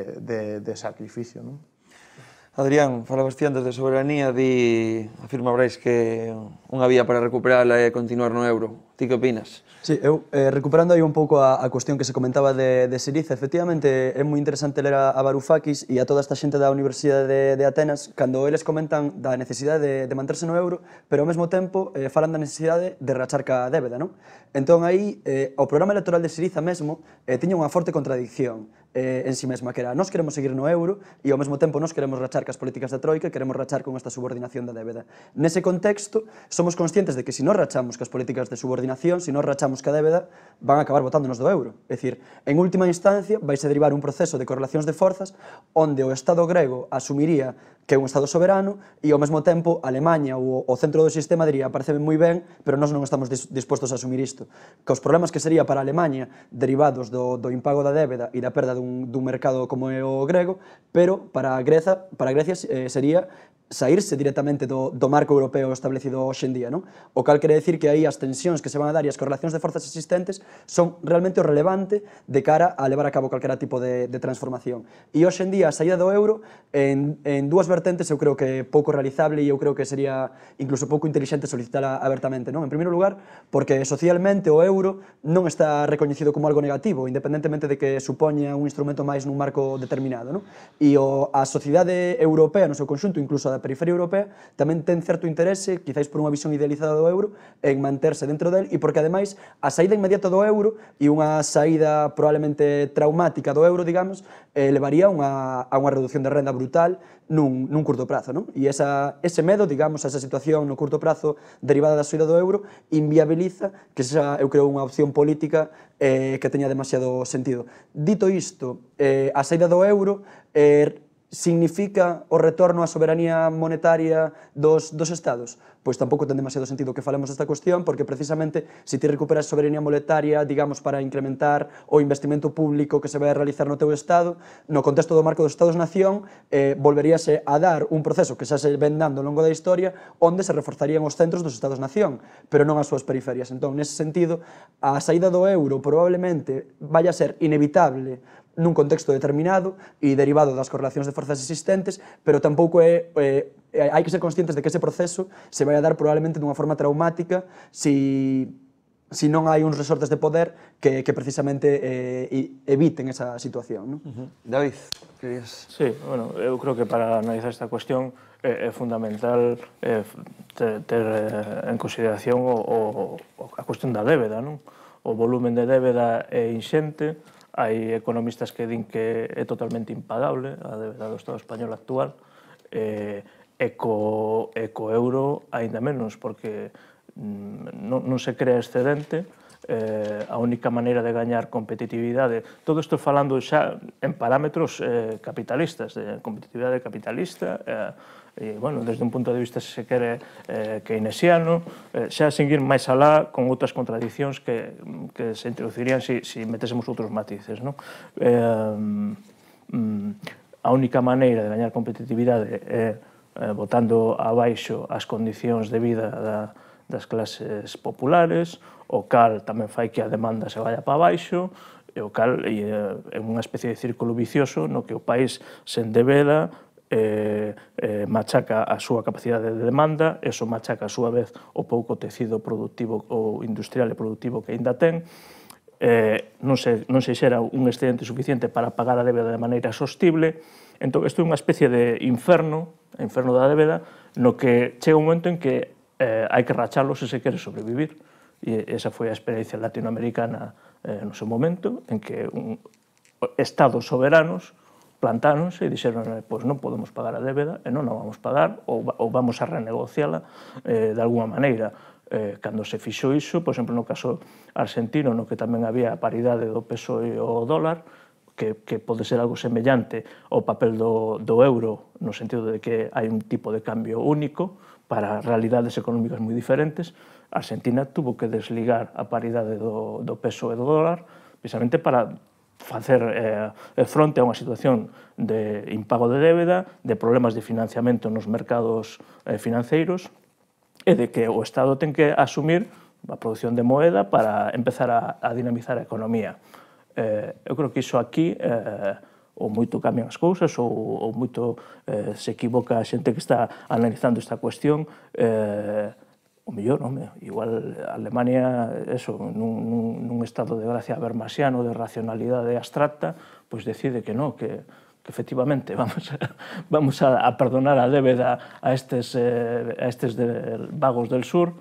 de sacrificio, non? Adrián, falabas ti antes de soberanía, afirmabrais que unha vía para recuperala é continuar no euro. Ti que opinas? Sí, eu, recuperando aí un pouco a cuestión que se comentaba de Syriza, efectivamente é moi interesante ler a Varoufakis e a toda esta xente da Universidade de Atenas cando eles comentan da necesidade de manterse no euro, pero ao mesmo tempo falan da necesidade de rachar ca débeda, non? Entón aí, o programa electoral de Syriza mesmo tiña unha forte contradicción en si mesma, que era nós queremos seguir no euro e ao mesmo tempo nós queremos rachar cas políticas da Troika e queremos rachar con esta subordinación da débeda. Nese contexto, somos conscientes de que se nós rachamos cas políticas de subordinación, se nós rachamos ca débeda, van a acabar botándonos do euro. É dicir, en última instancia, vais a derivar un proceso de correlacións de forzas onde o Estado grego asumiría que é un Estado soberano e ao mesmo tempo Alemanha ou o centro do sistema diría pareceme moi ben, pero nós non estamos dispostos a asumir isto. Que os problemas que sería para Alemanha derivados do impago da débeda e da perda dun mercado como é o grego, pero para Grecia sería saírse directamente do marco europeo establecido hoxe en día, non? O cal quere decir que aí as tensións que se van a dar e as correlacións de forzas existentes son realmente o relevante de cara a levar a cabo calquera tipo de transformación. E hoxe en día a saída do euro en dúas vertentes eu creo que é pouco realizable e eu creo que sería incluso pouco inteligente solicitala abertamente, non? En primeiro lugar, porque socialmente o euro non está recoñecido como algo negativo, independentemente de que supoña un instrumento máis nun marco determinado, non? E a sociedade europea no seu conxunto, incluso a periferia europea, tamén ten certo interese, quizáis por unha visión idealizada do euro, en manterse dentro del e porque ademais a saída inmediata do euro e unha saída probablemente traumática do euro, digamos, levaría a unha reducción de renda brutal nun curto prazo, non? E ese medo, digamos, esa situación no curto prazo derivada da saída do euro inviabiliza que xa, eu creo, unha opción política que teña demasiado sentido. Dito isto, a saída do euro significa o retorno á soberanía monetaria dos estados? Pois tampouco ten demasiado sentido que falemos desta cuestión, porque precisamente se ti recuperas soberanía monetaria, digamos, para incrementar o investimento público que se vai a realizar no teu estado, no contexto do marco dos estados-nación, volveríase a dar un proceso que xa se ven dando ao longo da historia, onde se reforzarían os centros dos estados-nación, pero non as súas periferias. Entón, nese sentido, a saída do euro probablemente vai a ser inevitable nun contexto determinado e derivado das correlacións de forzas existentes, pero tampouco hai que ser conscientes de que ese proceso se vai a dar probablemente dunha forma traumática si non hai uns resortes de poder que precisamente eviten esa situación, non? David, querías? Sí, bueno, eu creo que para analizar esta cuestión é fundamental ter en consideración a cuestión da débeda, non? O volumen de débeda é inxente. Hai economistas que din que é totalmente impagable a débeda do Estado español actual e co euro aínda menos, porque non se crea excedente. A única maneira de gañar competitividade, todo isto falando xa en parámetros capitalistas, de competitividade capitalista, e, bueno, desde un punto de vista, se se quere, keynesiano, xa sin ir máis alá con outras contradicións que se introducirían se metésemos outros matices, non? A única maneira de gañar competitividade é botando abaixo as condicións de vida das clases populares, o cal tamén fai que a demanda se vaya para abaixo, o cal é unha especie de círculo vicioso no que o país se endebeda, machaca a súa capacidade de demanda, eso machaca a súa vez o pouco tecido productivo ou industrial e productivo que aínda ten, non se xera un excedente suficiente para pagar a débeda de maneira sostible. Entón, isto é unha especie de inferno da débeda, no que chega un momento en que hai que rachalo se se quere sobrevivir. E esa foi a experiencia latinoamericana no seu momento, en que estados soberanos plantáronse e dixeron, pois non podemos pagar a débeda e non a vamos pagar ou vamos a renegociala de alguma maneira. Cando se fixo iso, por exemplo, no caso argentino, no que tamén había a paridade do peso e o dólar, que pode ser algo semellante ao papel do euro, no sentido de que hai un tipo de cambio único para realidades económicas moi diferentes, Argentina tuvo que desligar a paridade do peso e do dólar precisamente para facer fronte a unha situación de impago de débeda, de problemas de financiamento nos mercados financeiros e de que o Estado ten que asumir a produción de moeda para empezar a dinamizar a economía. Eu creo que iso aquí ou moito cambian as cousas ou moito se equivoca a xente que está analizando esta cuestión. O mellor, igual Alemania, nun estado de gracia habermasiano, de racionalidade abstracta, pois decide que non, que efectivamente vamos a perdonar a débeda a estes vagos del sur.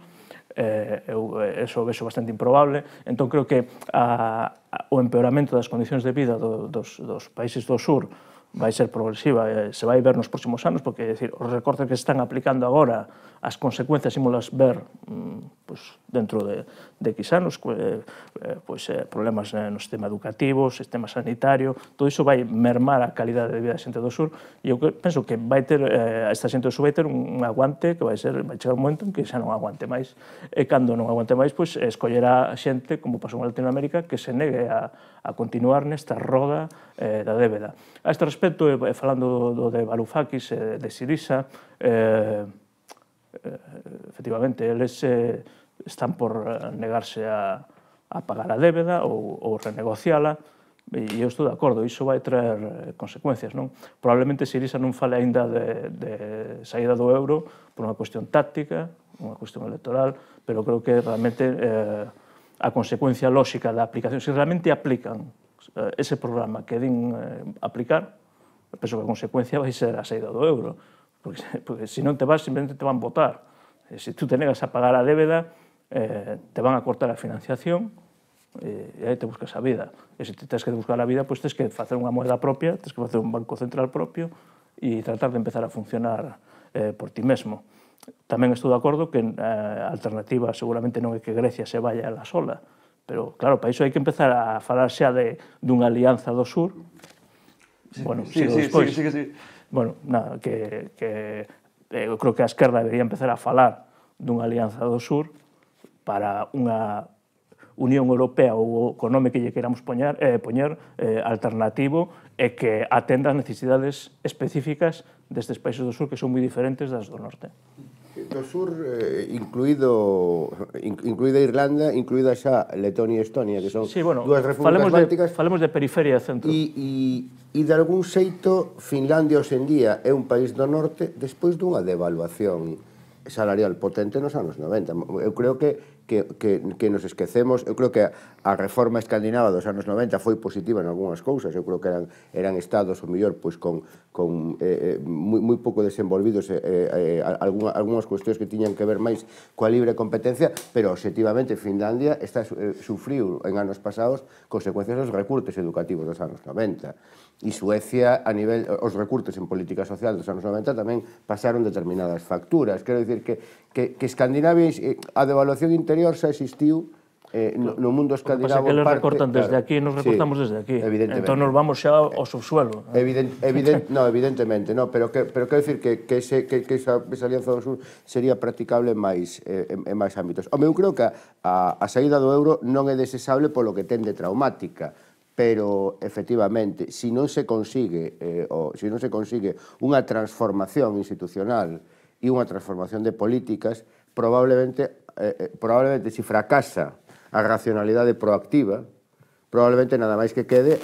Eso vexo bastante improbable. Entón, creo que o empeoramento das condicións de vida dos países do sur vai ser progresiva, se vai ver nos próximos anos, porque os recortes que se están aplicando agora, as consecuencias ímolas ver dentro de X anos, problemas no sistema educativo, sistema sanitario, todo iso vai mermar a calidade de vida da xente do sur, e eu penso que vai ter, esta xente do sur vai ter un aguante que vai chegar un momento en que xa non aguante máis, e cando non aguante máis, escollerá xente, como pasou en Latinoamérica, que se negue a continuar nesta roda da débeda. A este respecto, falando do de Varoufakis, de Syriza, efectivamente, eles están por negarse a pagar a débeda ou renegociala, e eu estou de acordo, iso vai traer consecuencias, non? Probablemente Syriza non fale aínda de saída do euro por unha cuestión táctica, unha cuestión electoral, pero creo que realmente a consecuencia lóxica da aplicación, se realmente aplican ese programa que din aplicar, penso que a consecuencia vai ser a saída do euro, porque se non te vas, simplemente te van votar. Se tú te negas a pagar a débeda, te van a cortar a financiación e aí te buscas a vida. E se te tens que buscar a vida, pois tens que facer unha moeda propia, tens que facer un banco central propio e tratar de empezar a funcionar por ti mesmo. Tamén estou de acordo que a alternativa seguramente non é que Grecia se vaya ela sola, pero claro, para iso hai que empezar a falar xa dunha alianza do sur. Bueno, sí. Bueno, nada, que eu creo que a esquerda debería empezar a falar dunha alianza do sur para unha Unión Europea ou o nome que lle queramos poñer alternativo e que atenda as necesidades específicas destes países do sur que son moi diferentes das do norte. Do sur, incluída Irlanda, incluída xa Letonia e Estonia, que son dúas repúblicas bálticas. Falemos de periferia e centro. E de algún xeito, Finlandia hoxe en día é un país do norte despois dunha devaluación salarial potente nos anos 90. Eu creo que nos esquecemos, eu creo que a reforma escandinava dos anos 90 foi positiva en algunhas cousas, eu creo que eran estados, o mellor, con moi pouco desenvolvidos algunhas cuestións que tiñan que ver máis coa libre competencia, pero, obxectivamente, Finlandia sufriu en anos pasados consecuencias dos recortes educativos dos anos 90. E Suecia, a nivel, os recortes en política social dos anos 90 tamén pasaron determinadas facturas. Quero dicir que Escandinavia, a devaluación interior xa existiu no mundo escandinavo. O que pasa é que eles recortan desde aquí e nos recortamos desde aquí. Entón nos vamos xa ao subsuelo. Evidentemente, pero quero dicir que esa alianza do sur sería practicable en máis ámbitos. Eu creo que a saída do euro non é desexable polo que ten de traumática, pero, efectivamente, se non se consigue unha transformación institucional e unha transformación de políticas, probablemente se fracasa a racionalidade proactiva, probablemente nada máis que quede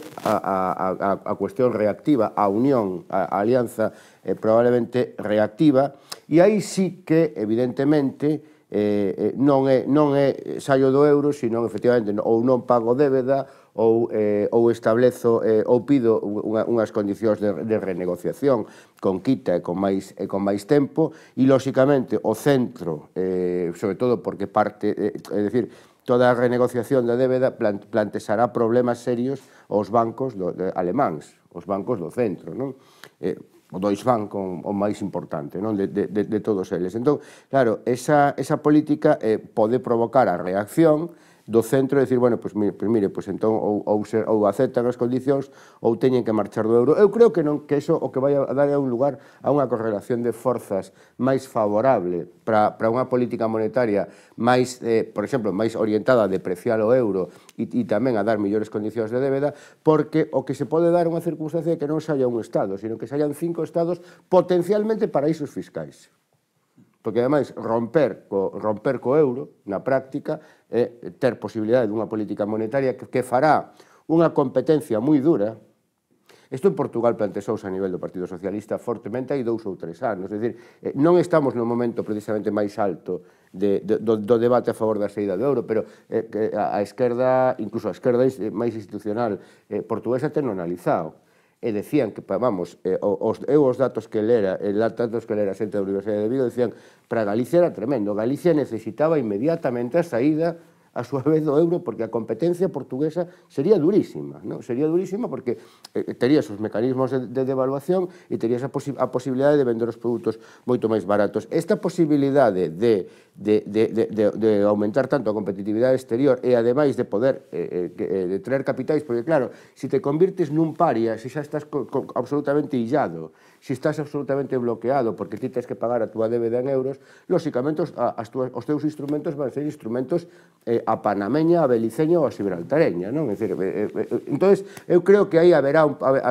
a cuestión reactiva, a unión, a alianza probablemente reactiva, e aí sí que, evidentemente, non é saio do euro, sino, efectivamente, ou non pago débeda, ou establezo, ou pido unhas condicións de renegociación con quita e con máis tempo, e, lóxicamente, o centro, sobre todo porque parte, é dicir, toda a renegociación da débeda plantexará problemas serios aos bancos alemáns, os bancos do centro, non? O Deutsche Bank o máis importante, non? De todos eles. Entón, claro, esa política pode provocar a reacción do centro e dicir, bueno, pois mire, entón ou aceptan as condicións ou teñen que marchar do euro. Eu creo que non, que iso o que vai a dar é un lugar a unha correlación de forzas máis favorable para unha política monetaria máis, por exemplo, máis orientada a depreciar o euro e tamén a dar millores condicións de débeda, porque o que se pode dar unha circunstancia é que non se haya un Estado, sino que se hayan 5 Estados potencialmente paraísos fiscais. Porque, ademais, romper co euro, na práctica, é ter posibilidade dunha política monetaria que fará unha competencia moi dura. Isto en Portugal planteouse a nivel do Partido Socialista fortemente hai 2 ou 3 anos. É dicir, non estamos no momento precisamente máis alto do debate a favor da saída do euro, pero a esquerda, incluso a esquerda máis institucional portuguesa, ten analizado. E decían que, vamos, os datos que lera xente da Universidade de Vigo, decían para Galicia era tremendo. Galicia necesitaba inmediatamente a saída a súa vez do euro, porque a competencia portuguesa sería durísima, non? Sería durísima porque terías os mecanismos de devaluación e terías a posibilidade de vender os produtos moito máis baratos. Esta posibilidade de aumentar tanto a competitividade exterior e, ademais, de poder de traer capitais, porque, claro, se te convirtes nun paria, se xa estás absolutamente illado, se estás absolutamente bloqueado porque ti tens que pagar a túa débeda en euros, lóxicamente os teus instrumentos van ser instrumentos a panameña, a beliceña ou a gibraltareña, non? Entón, eu creo que aí haberá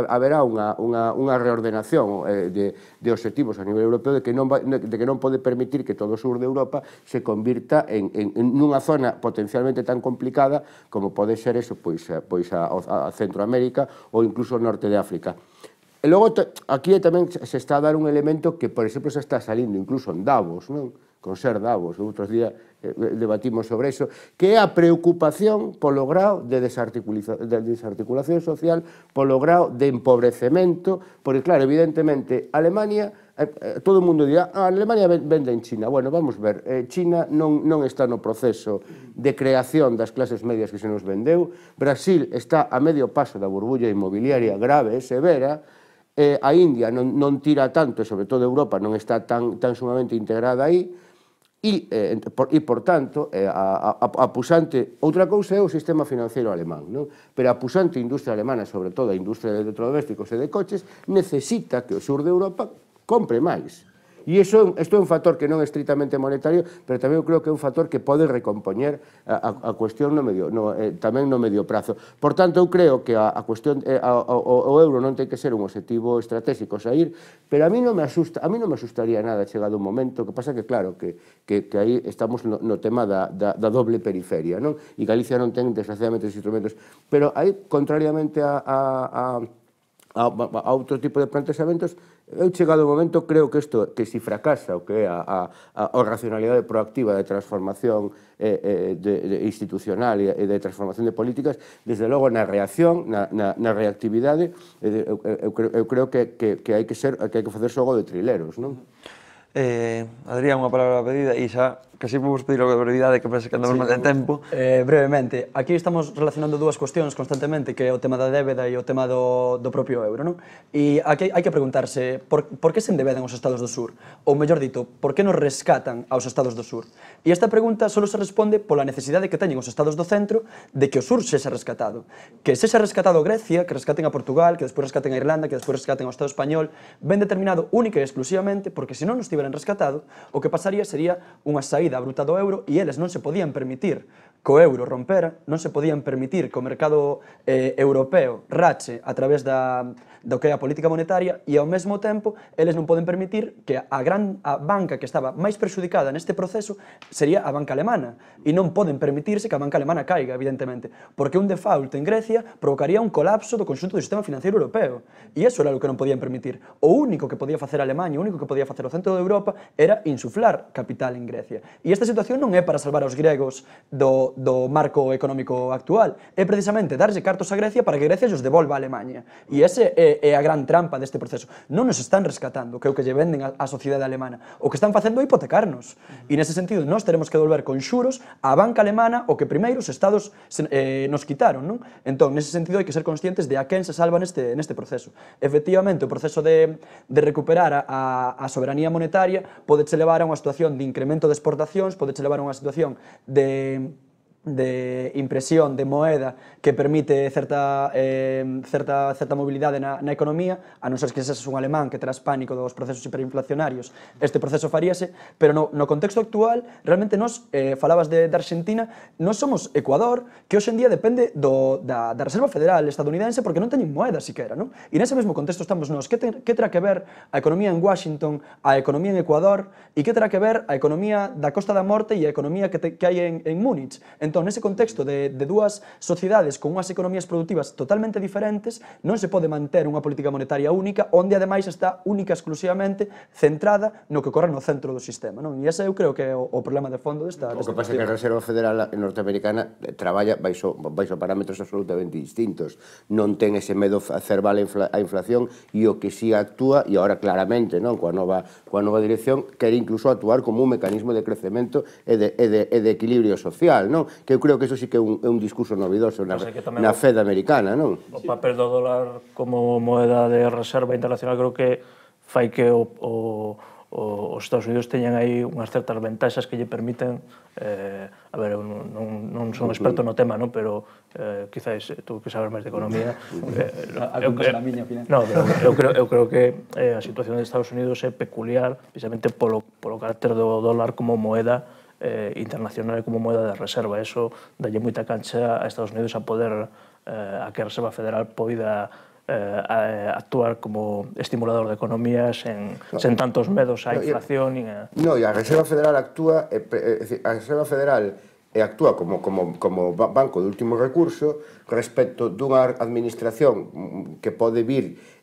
unha reordenación de obxectivos a nivel europeo de que non pode permitir que todo o sur de Europa se convirta en nunha zona potencialmente tan complicada como pode ser eso, pois a Centroamérica ou incluso o norte de África. E logo, aquí tamén se está a dar un elemento que, por exemplo, se está salindo incluso en Davos, non? Con ser Davos, outros días debatimos sobre eso, que é a preocupación polo grau de desarticulación social, polo grau de empobrecemento, porque, claro, evidentemente, Alemania, todo o mundo dirá, Alemania vende en China. Bueno, vamos ver, China non está no proceso de creación das clases medias que se nos vendeu, Brasil está a medio paso da burbulla inmobiliaria grave e severa, a India non tira tanto, e sobre todo Europa non está tan sumamente integrada aí, e, por tanto, a pusante, outra cousa é o sistema financiero alemán, non? Pero a pusante industria alemana, sobre todo a industria de electrodomésticos e de coches, necesita que o sur de Europa compre máis. E isto é un factor que non é estritamente monetario, pero tamén eu creo que é un factor que pode recompoñer a cuestión tamén no medio prazo. Por tanto, eu creo que a cuestión o euro non ten que ser un objetivo estratégico sair, pero a mí non me asustaría nada chegado un momento, que pasa que, claro, que aí estamos no tema da doble periferia, non? E Galicia non ten, desgraciadamente, os instrumentos, pero aí, contrariamente a outro tipo de plantexamentos, eu chegado o momento, creo que isto, que se fracasa o que é a racionalidade proactiva de transformación institucional e de transformación de políticas, desde logo na reacción, na reactividade, eu creo que hai que facer xogo de trileros, non? Adrián, unha palabra pedida e xa casi vos pedir a brevidade que parece que andamos mal de tempo. Brevemente, aquí estamos relacionando dúas cuestións constantemente, que é o tema da débeda e o tema do propio euro, non? E aquí hai que preguntarse por que se endebedan os estados do sur? Ou, mellor dito, por que nos rescatan aos estados do sur? E esta pregunta só se responde pola necesidade que teñen os estados do centro de que o sur sexa rescatado. Que sexa rescatado Grecia, que rescaten a Portugal, que despois rescaten a Irlanda, que despois rescaten ao Estado español, ben determinado única e exclusivamente porque se non nos estiveran rescatado, o que pasaría sería unha saída bruta do euro e eles non se podían permitir que o euro rompera, non se podían permitir que o mercado europeo rache a través do que é a política monetaria e ao mesmo tempo eles non poden permitir que a banca que estaba máis perxudicada neste proceso sería a banca alemana e non poden permitirse que a banca alemana caiga, evidentemente, porque un default en Grecia provocaría un colapso do conxunto do sistema financiero europeo e iso era o que non podían permitir. O único que podía facer a Alemanha, o único que podía facer o centro de Europa era insuflar capital en Grecia. E esta situación non é para salvar aos gregos do marco económico actual, é precisamente darlle cartos a Grecia para que Grecia os devolva a Alemanha. E ese é a gran trampa deste proceso. Non nos están rescatando, que é o que lle venden á sociedade alemana. O que están facendo é hipotecarnos. E nese sentido, nós teremos que devolver con xuros á banca alemana o que primeiro os estados nos quitaron, non? Entón, nese sentido, hai que ser conscientes de a quen se salva neste proceso. Efectivamente, o proceso de recuperar a soberanía monetaria podeche levar a unha situación de incremento de exportacións, podeche levar a unha situación de impresión de moeda que permite certa mobilidade na economía, a non ser que seas un alemán que terás pánico dos procesos hiperinflacionarios, este proceso faríase, pero no contexto actual, realmente nos, falabas de Argentina, nos somos Ecuador, que hoxe en día depende da Reserva Federal estadounidense porque non teñen moeda siquera, non? E nese mesmo contexto estamos nos. Que terá que ver a economía en Washington, a economía en Ecuador, e que terá que ver a economía da Costa da Morte e a economía que hai en Múnich? Entón, nese contexto de dúas sociedades con unhas economías productivas totalmente diferentes, non se pode manter unha política monetaria única, onde ademais está única exclusivamente centrada no que ocorre no centro do sistema, non? E ese eu creo que é o problema de fondo desta cuestión. O que pasa é que a Reserva Federal norteamericana traballa baixo parámetros absolutamente distintos. Non ten ese medo a cerval a inflación e o que si actúa, e agora claramente, non, coa nova dirección, quere incluso actuar como un mecanismo de crecemento e de equilibrio social, non? Que eu creo que eso sí que é un discurso novidoso na Fed americana, non? O papel do dólar como moeda de reserva internacional creo que fai que os Estados Unidos teñan aí unhas certas ventaxas que lle permiten, a ver, eu non son experto no tema, non, pero quizás tú que sabes máis de economía, eu creo que a situación de Estados Unidos é peculiar precisamente polo carácter do dólar como moeda internacional e como moeda de reserva. Eso dalle moita cancha a Estados Unidos a poder a que a Reserva Federal poida actuar como estimulador de economía sen tantos medos á inflación. No, e a Reserva Federal actúa como banco de último recurso respecto dunha administración que pode vir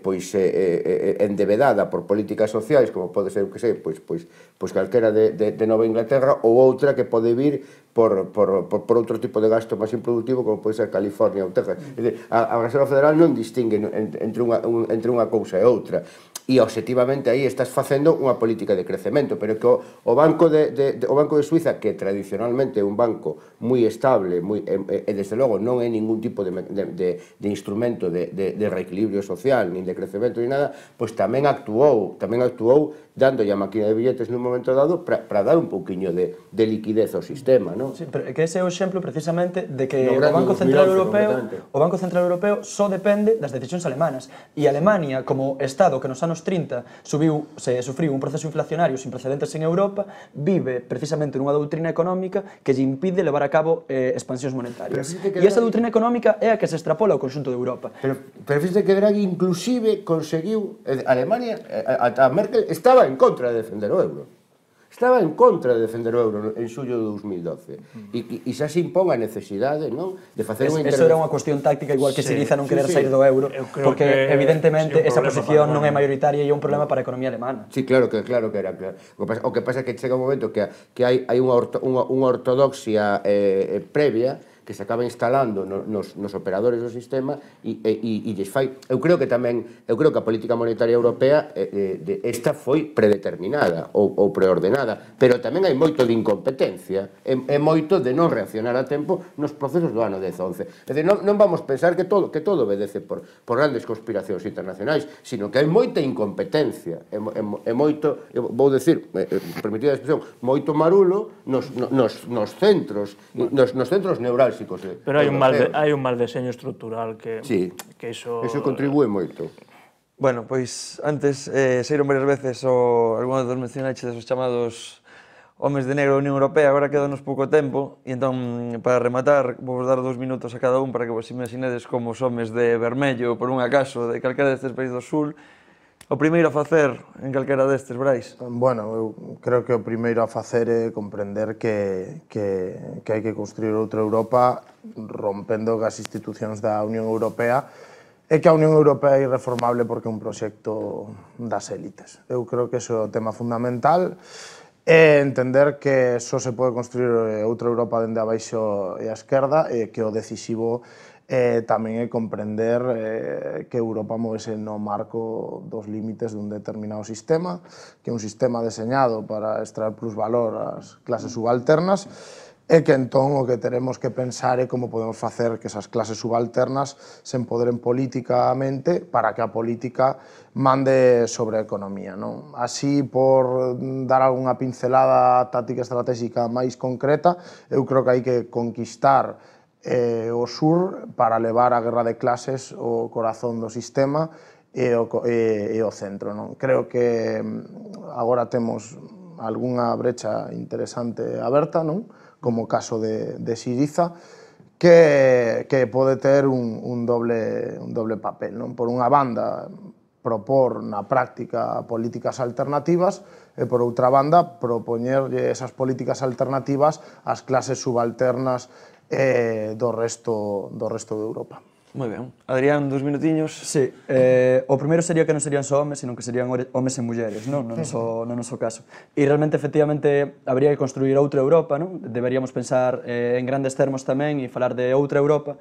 endevedada por políticas sociais, como pode ser, que sei, pois calquera de Nova Inglaterra, ou outra que pode vir por outro tipo de gasto máis improductivo, como pode ser California ou Texas. A Reserva Federal non distingue entre unha cousa e outra. E, objetivamente, aí estás facendo unha política de crecemento, pero que o Banco de Suiza, que tradicionalmente é un banco moi estable, e, desde logo, non é ningún tipo de instrumento de reequilibrio social, nin de crecemento, nin nada, pois tamén actuou dándolle a máquina de billetes nun momento dado para dar un pouquiño de liquidez ao sistema, non? Sí, pero que ese é o exemplo precisamente de que o Banco Central Europeo só depende das decisións alemanas. E Alemania, como Estado que nos anos 30 sufriu un proceso inflacionario sin precedentes en Europa, vive precisamente nunha doutrina económica que lle impide levar a cabo expansións monetarias. E esa doutrina económica é a que se extrapola ao conxunto de Europa. Pero fíjate que Draghi inclusive conseguiu, Alemania, a Merkel estaba en contra de defender o euro. Estaba en contra de defender o euro en xullo de 2012. E xa se impón a necesidade, non, de facer unha intervención. Eso era unha cuestión táctica, igual que Siriza non querer sair do euro, porque evidentemente esa posición non é maioritaria e é un problema para a economía alemana. Sí, claro que era. O que pasa é que chega un momento que hai unha ortodoxia previa que se acaba instalando nos operadores do sistema e lles fai. Eu creo que a política monetaria europea esta foi predeterminada ou preordenada, pero tamén hai moito de incompetencia e moito de non reaccionar a tempo nos procesos do ano 10-11. É dicir, non vamos pensar que todo obedece por grandes conspiracións internacionais, sino que hai moita incompetencia e moito, vou dicir, permitida a expresión, moito marulo nos centros neurálxicos. Pero hai un mal deseño estrutural que iso contribúe moito. Bueno, pois antes saíron varias veces algunha dos mencionaches os chamados homes de negro da Unión Europea, agora quedanos pouco tempo, e entón, para rematar, vou dar 2 minutos a cada un para que vos imaginedes como os homes de vermello, por un acaso, de calquera destes países do sur. O primeiro a facer en calquera destes, Brais? Bueno, eu creo que o primeiro a facer é comprender que hai que construir outra Europa rompendo as institucións da Unión Europea e que a Unión Europea é irreformable porque é un proxecto das élites. Eu creo que iso é o tema fundamental e entender que só se pode construir outra Europa dende abaixo e a esquerda e que o decisivo tamén é comprender que Europa móvese no marco dos límites dun determinado sistema, que é un sistema deseñado para extraer plusvalor ás clases subalternas e que entón o que teremos que pensar é como podemos facer que esas clases subalternas se empoderen políticamente para que a política mande sobre a economía. Así, por dar algunha pincelada táctica estratégica máis concreta, eu creo que hai que conquistar o sur para levar a guerra de clases o corazón do sistema e o centro. Creo que agora temos algunha brecha interesante aberta, como o caso de Syriza, que pode ter un doble papel. Por unha banda, propor na práctica políticas alternativas e, por outra banda, propoñerlle esas políticas alternativas ás clases subalternas do resto de Europa. Moi ben. Adrián, 2 minutiños. Sí, o primeiro sería que non serían só homes, sino que serían homes e mulleres, no noso caso. E realmente, efectivamente, habría que construir outra Europa, deberíamos pensar en grandes termos tamén e falar de outra Europa,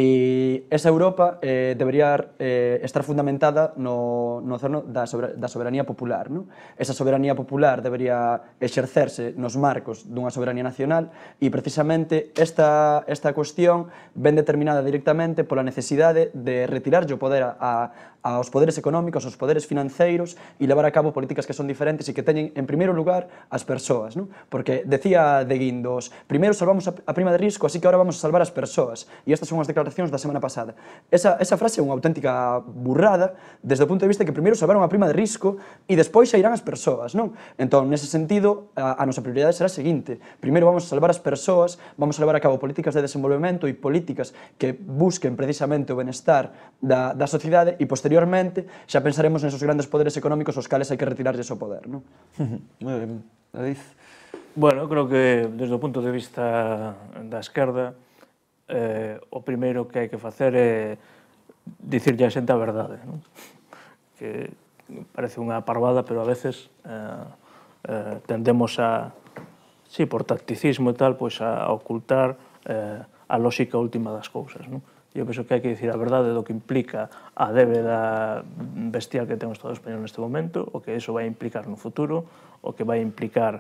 e esa Europa debería estar fundamentada no zorno da soberanía popular. Esa soberanía popular debería exercerse nos marcos dunha soberanía nacional e, precisamente, esta cuestión ven determinada directamente pola necesidade de retirarlle o poder aos poderes económicos, aos poderes financeiros e levar a cabo políticas que son diferentes e que teñen, en primeiro lugar, as persoas. Porque decía de Guindos, primeiro salvamos a prima de risco, así que ahora vamos a salvar as persoas. E estas son as declaracións da semana pasada. Esa frase é unha auténtica burrada desde o punto de vista que primeiro salvaron a prima de risco e despois xa irán as persoas. Entón, nese sentido, a nosa prioridade será a seguinte. Primeiro vamos a salvar as persoas, vamos a levar a cabo políticas de desenvolvemento e políticas que busquen precisamente o benestar da sociedade e, posteriormente, xa pensaremos nesos grandes poderes económicos aos cales hai que retirarlles o poder. Moi ben. David? Bueno, creo que desde o punto de vista da esquerda o primeiro que hai que facer é dicirlle a xente a verdade, que parece unha parvada, pero a veces tendemos a, sí, por tacticismo e tal, pois a ocultar a lógica última das cousas. Eu penso que hai que dicir a verdade do que implica a débeda bestial que ten o Estado español neste momento, o que iso vai implicar no futuro, o que vai implicar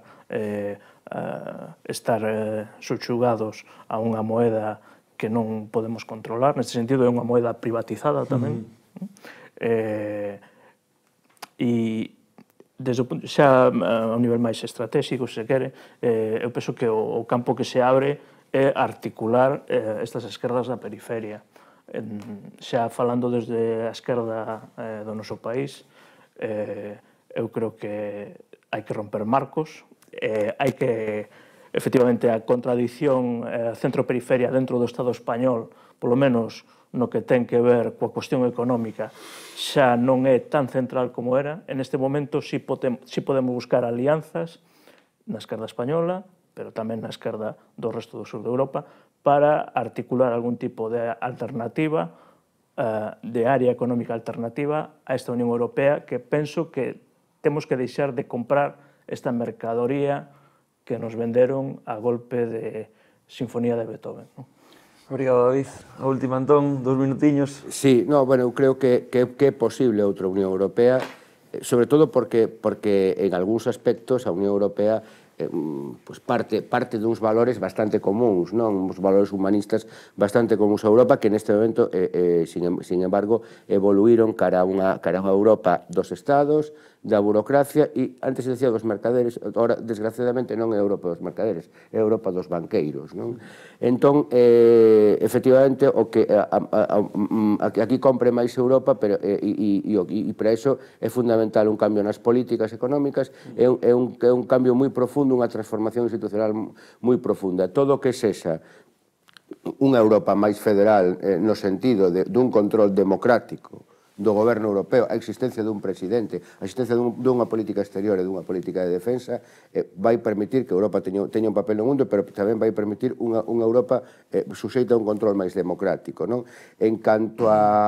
estar subxugados a unha moeda que non podemos controlar. Neste sentido, é unha moeda privatizada tamén. E desde o punto, xa a un nivel máis estratégico, se quere, eu penso que o campo que se abre é articular estas esquerdas da periferia. Xa falando desde a esquerda do noso país, eu creo que hai que romper marcos, hai que, efectivamente, a contradición centro-periferia dentro do Estado español, polo menos no que ten que ver coa cuestión económica, xa non é tan central como era. En este momento si podemos buscar alianzas na esquerda española, pero tamén na esquerda do resto do sur de Europa, para articular algún tipo de alternativa, de área económica alternativa a esta Unión Europea, que penso que temos que deixar de comprar esta mercadoría que nos venderon a golpe de Sinfonía de Beethoven. Obrigado, David. A última, Antón, 2 minutiños. Sí, eu creo que é posible outra Unión Europea, sobre todo porque en algúns aspectos a Unión Europea parte duns valores bastante comuns, uns valores humanistas bastante comuns a Europa, que neste momento, sin embargo, evoluíron cara a unha Europa dos Estados, da burocracia e antes se decía dos mercaderes, agora desgraciadamente non é Europa dos mercaderes, é Europa dos banqueiros, non? Entón, efectivamente, o que aquí compre máis Europa, pero e para iso é fundamental un cambio nas políticas económicas, é un cambio moi profundo, unha transformación institucional moi profunda. Todo o que sexa unha Europa máis federal no sentido dun control democrático do goberno europeo, a existencia dun presidente, a existencia dunha política exterior e dunha política de defensa vai permitir que Europa teña un papel no mundo, pero tamén vai permitir unha Europa suxeita a un control máis democrático. En canto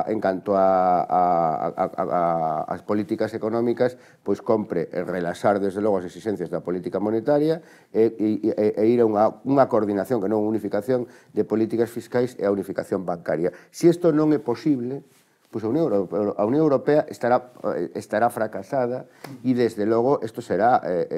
ás políticas económicas, pois compre relaxar desde logo as exigencias da política monetaria e ir a unha coordinación, que non unificación, de políticas fiscais e a unificación bancaria. Se isto non é posible, pois a Unión Europea estará fracasada e, desde logo, isto será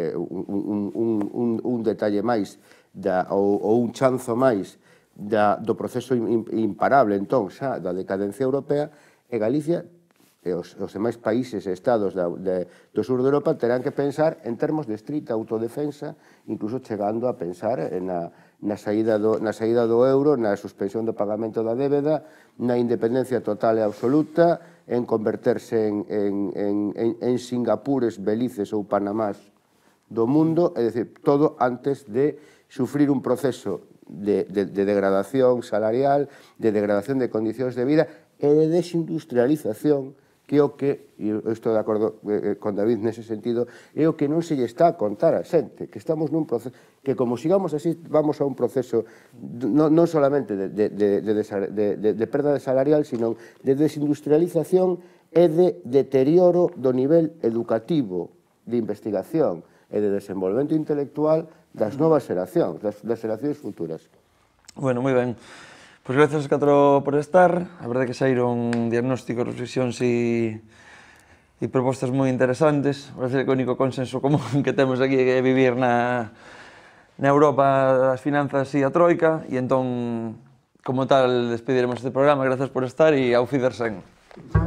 un detalle máis ou un chanzo máis do proceso imparable, entón, xa da decadencia europea, e Galicia e os demais países e estados do sur de Europa terán que pensar en termos de estrita autodefensa, incluso chegando a pensar na saída do euro, na suspensión do pagamento da débeda, na independencia total e absoluta, en converterse en Singapures, Belices ou Panamás do mundo, é dicir, todo antes de sufrir un proceso de degradación salarial, de degradación de condicións de vida e de desindustrialización, que é o que, e eu estou de acordo con David nese sentido, é o que non se lle está a contar a xente, que estamos nun proceso, que como sigamos así, vamos a un proceso non solamente de perda salarial, sino de desindustrialización e de deterioro do nivel educativo, de investigación e de desenvolvemento intelectual das novas xeracións, das xeracións futuras. Bueno, moi ben. Pois gracias aos catro por estar. A verdade que saíron diagnósticos, reflexións e propostas moi interesantes. Parece que o único consenso común que temos aquí é vivir na Europa das finanzas e a troika, e entón, como tal, despediremos este programa. Gracias por estar e auf Wiedersehen.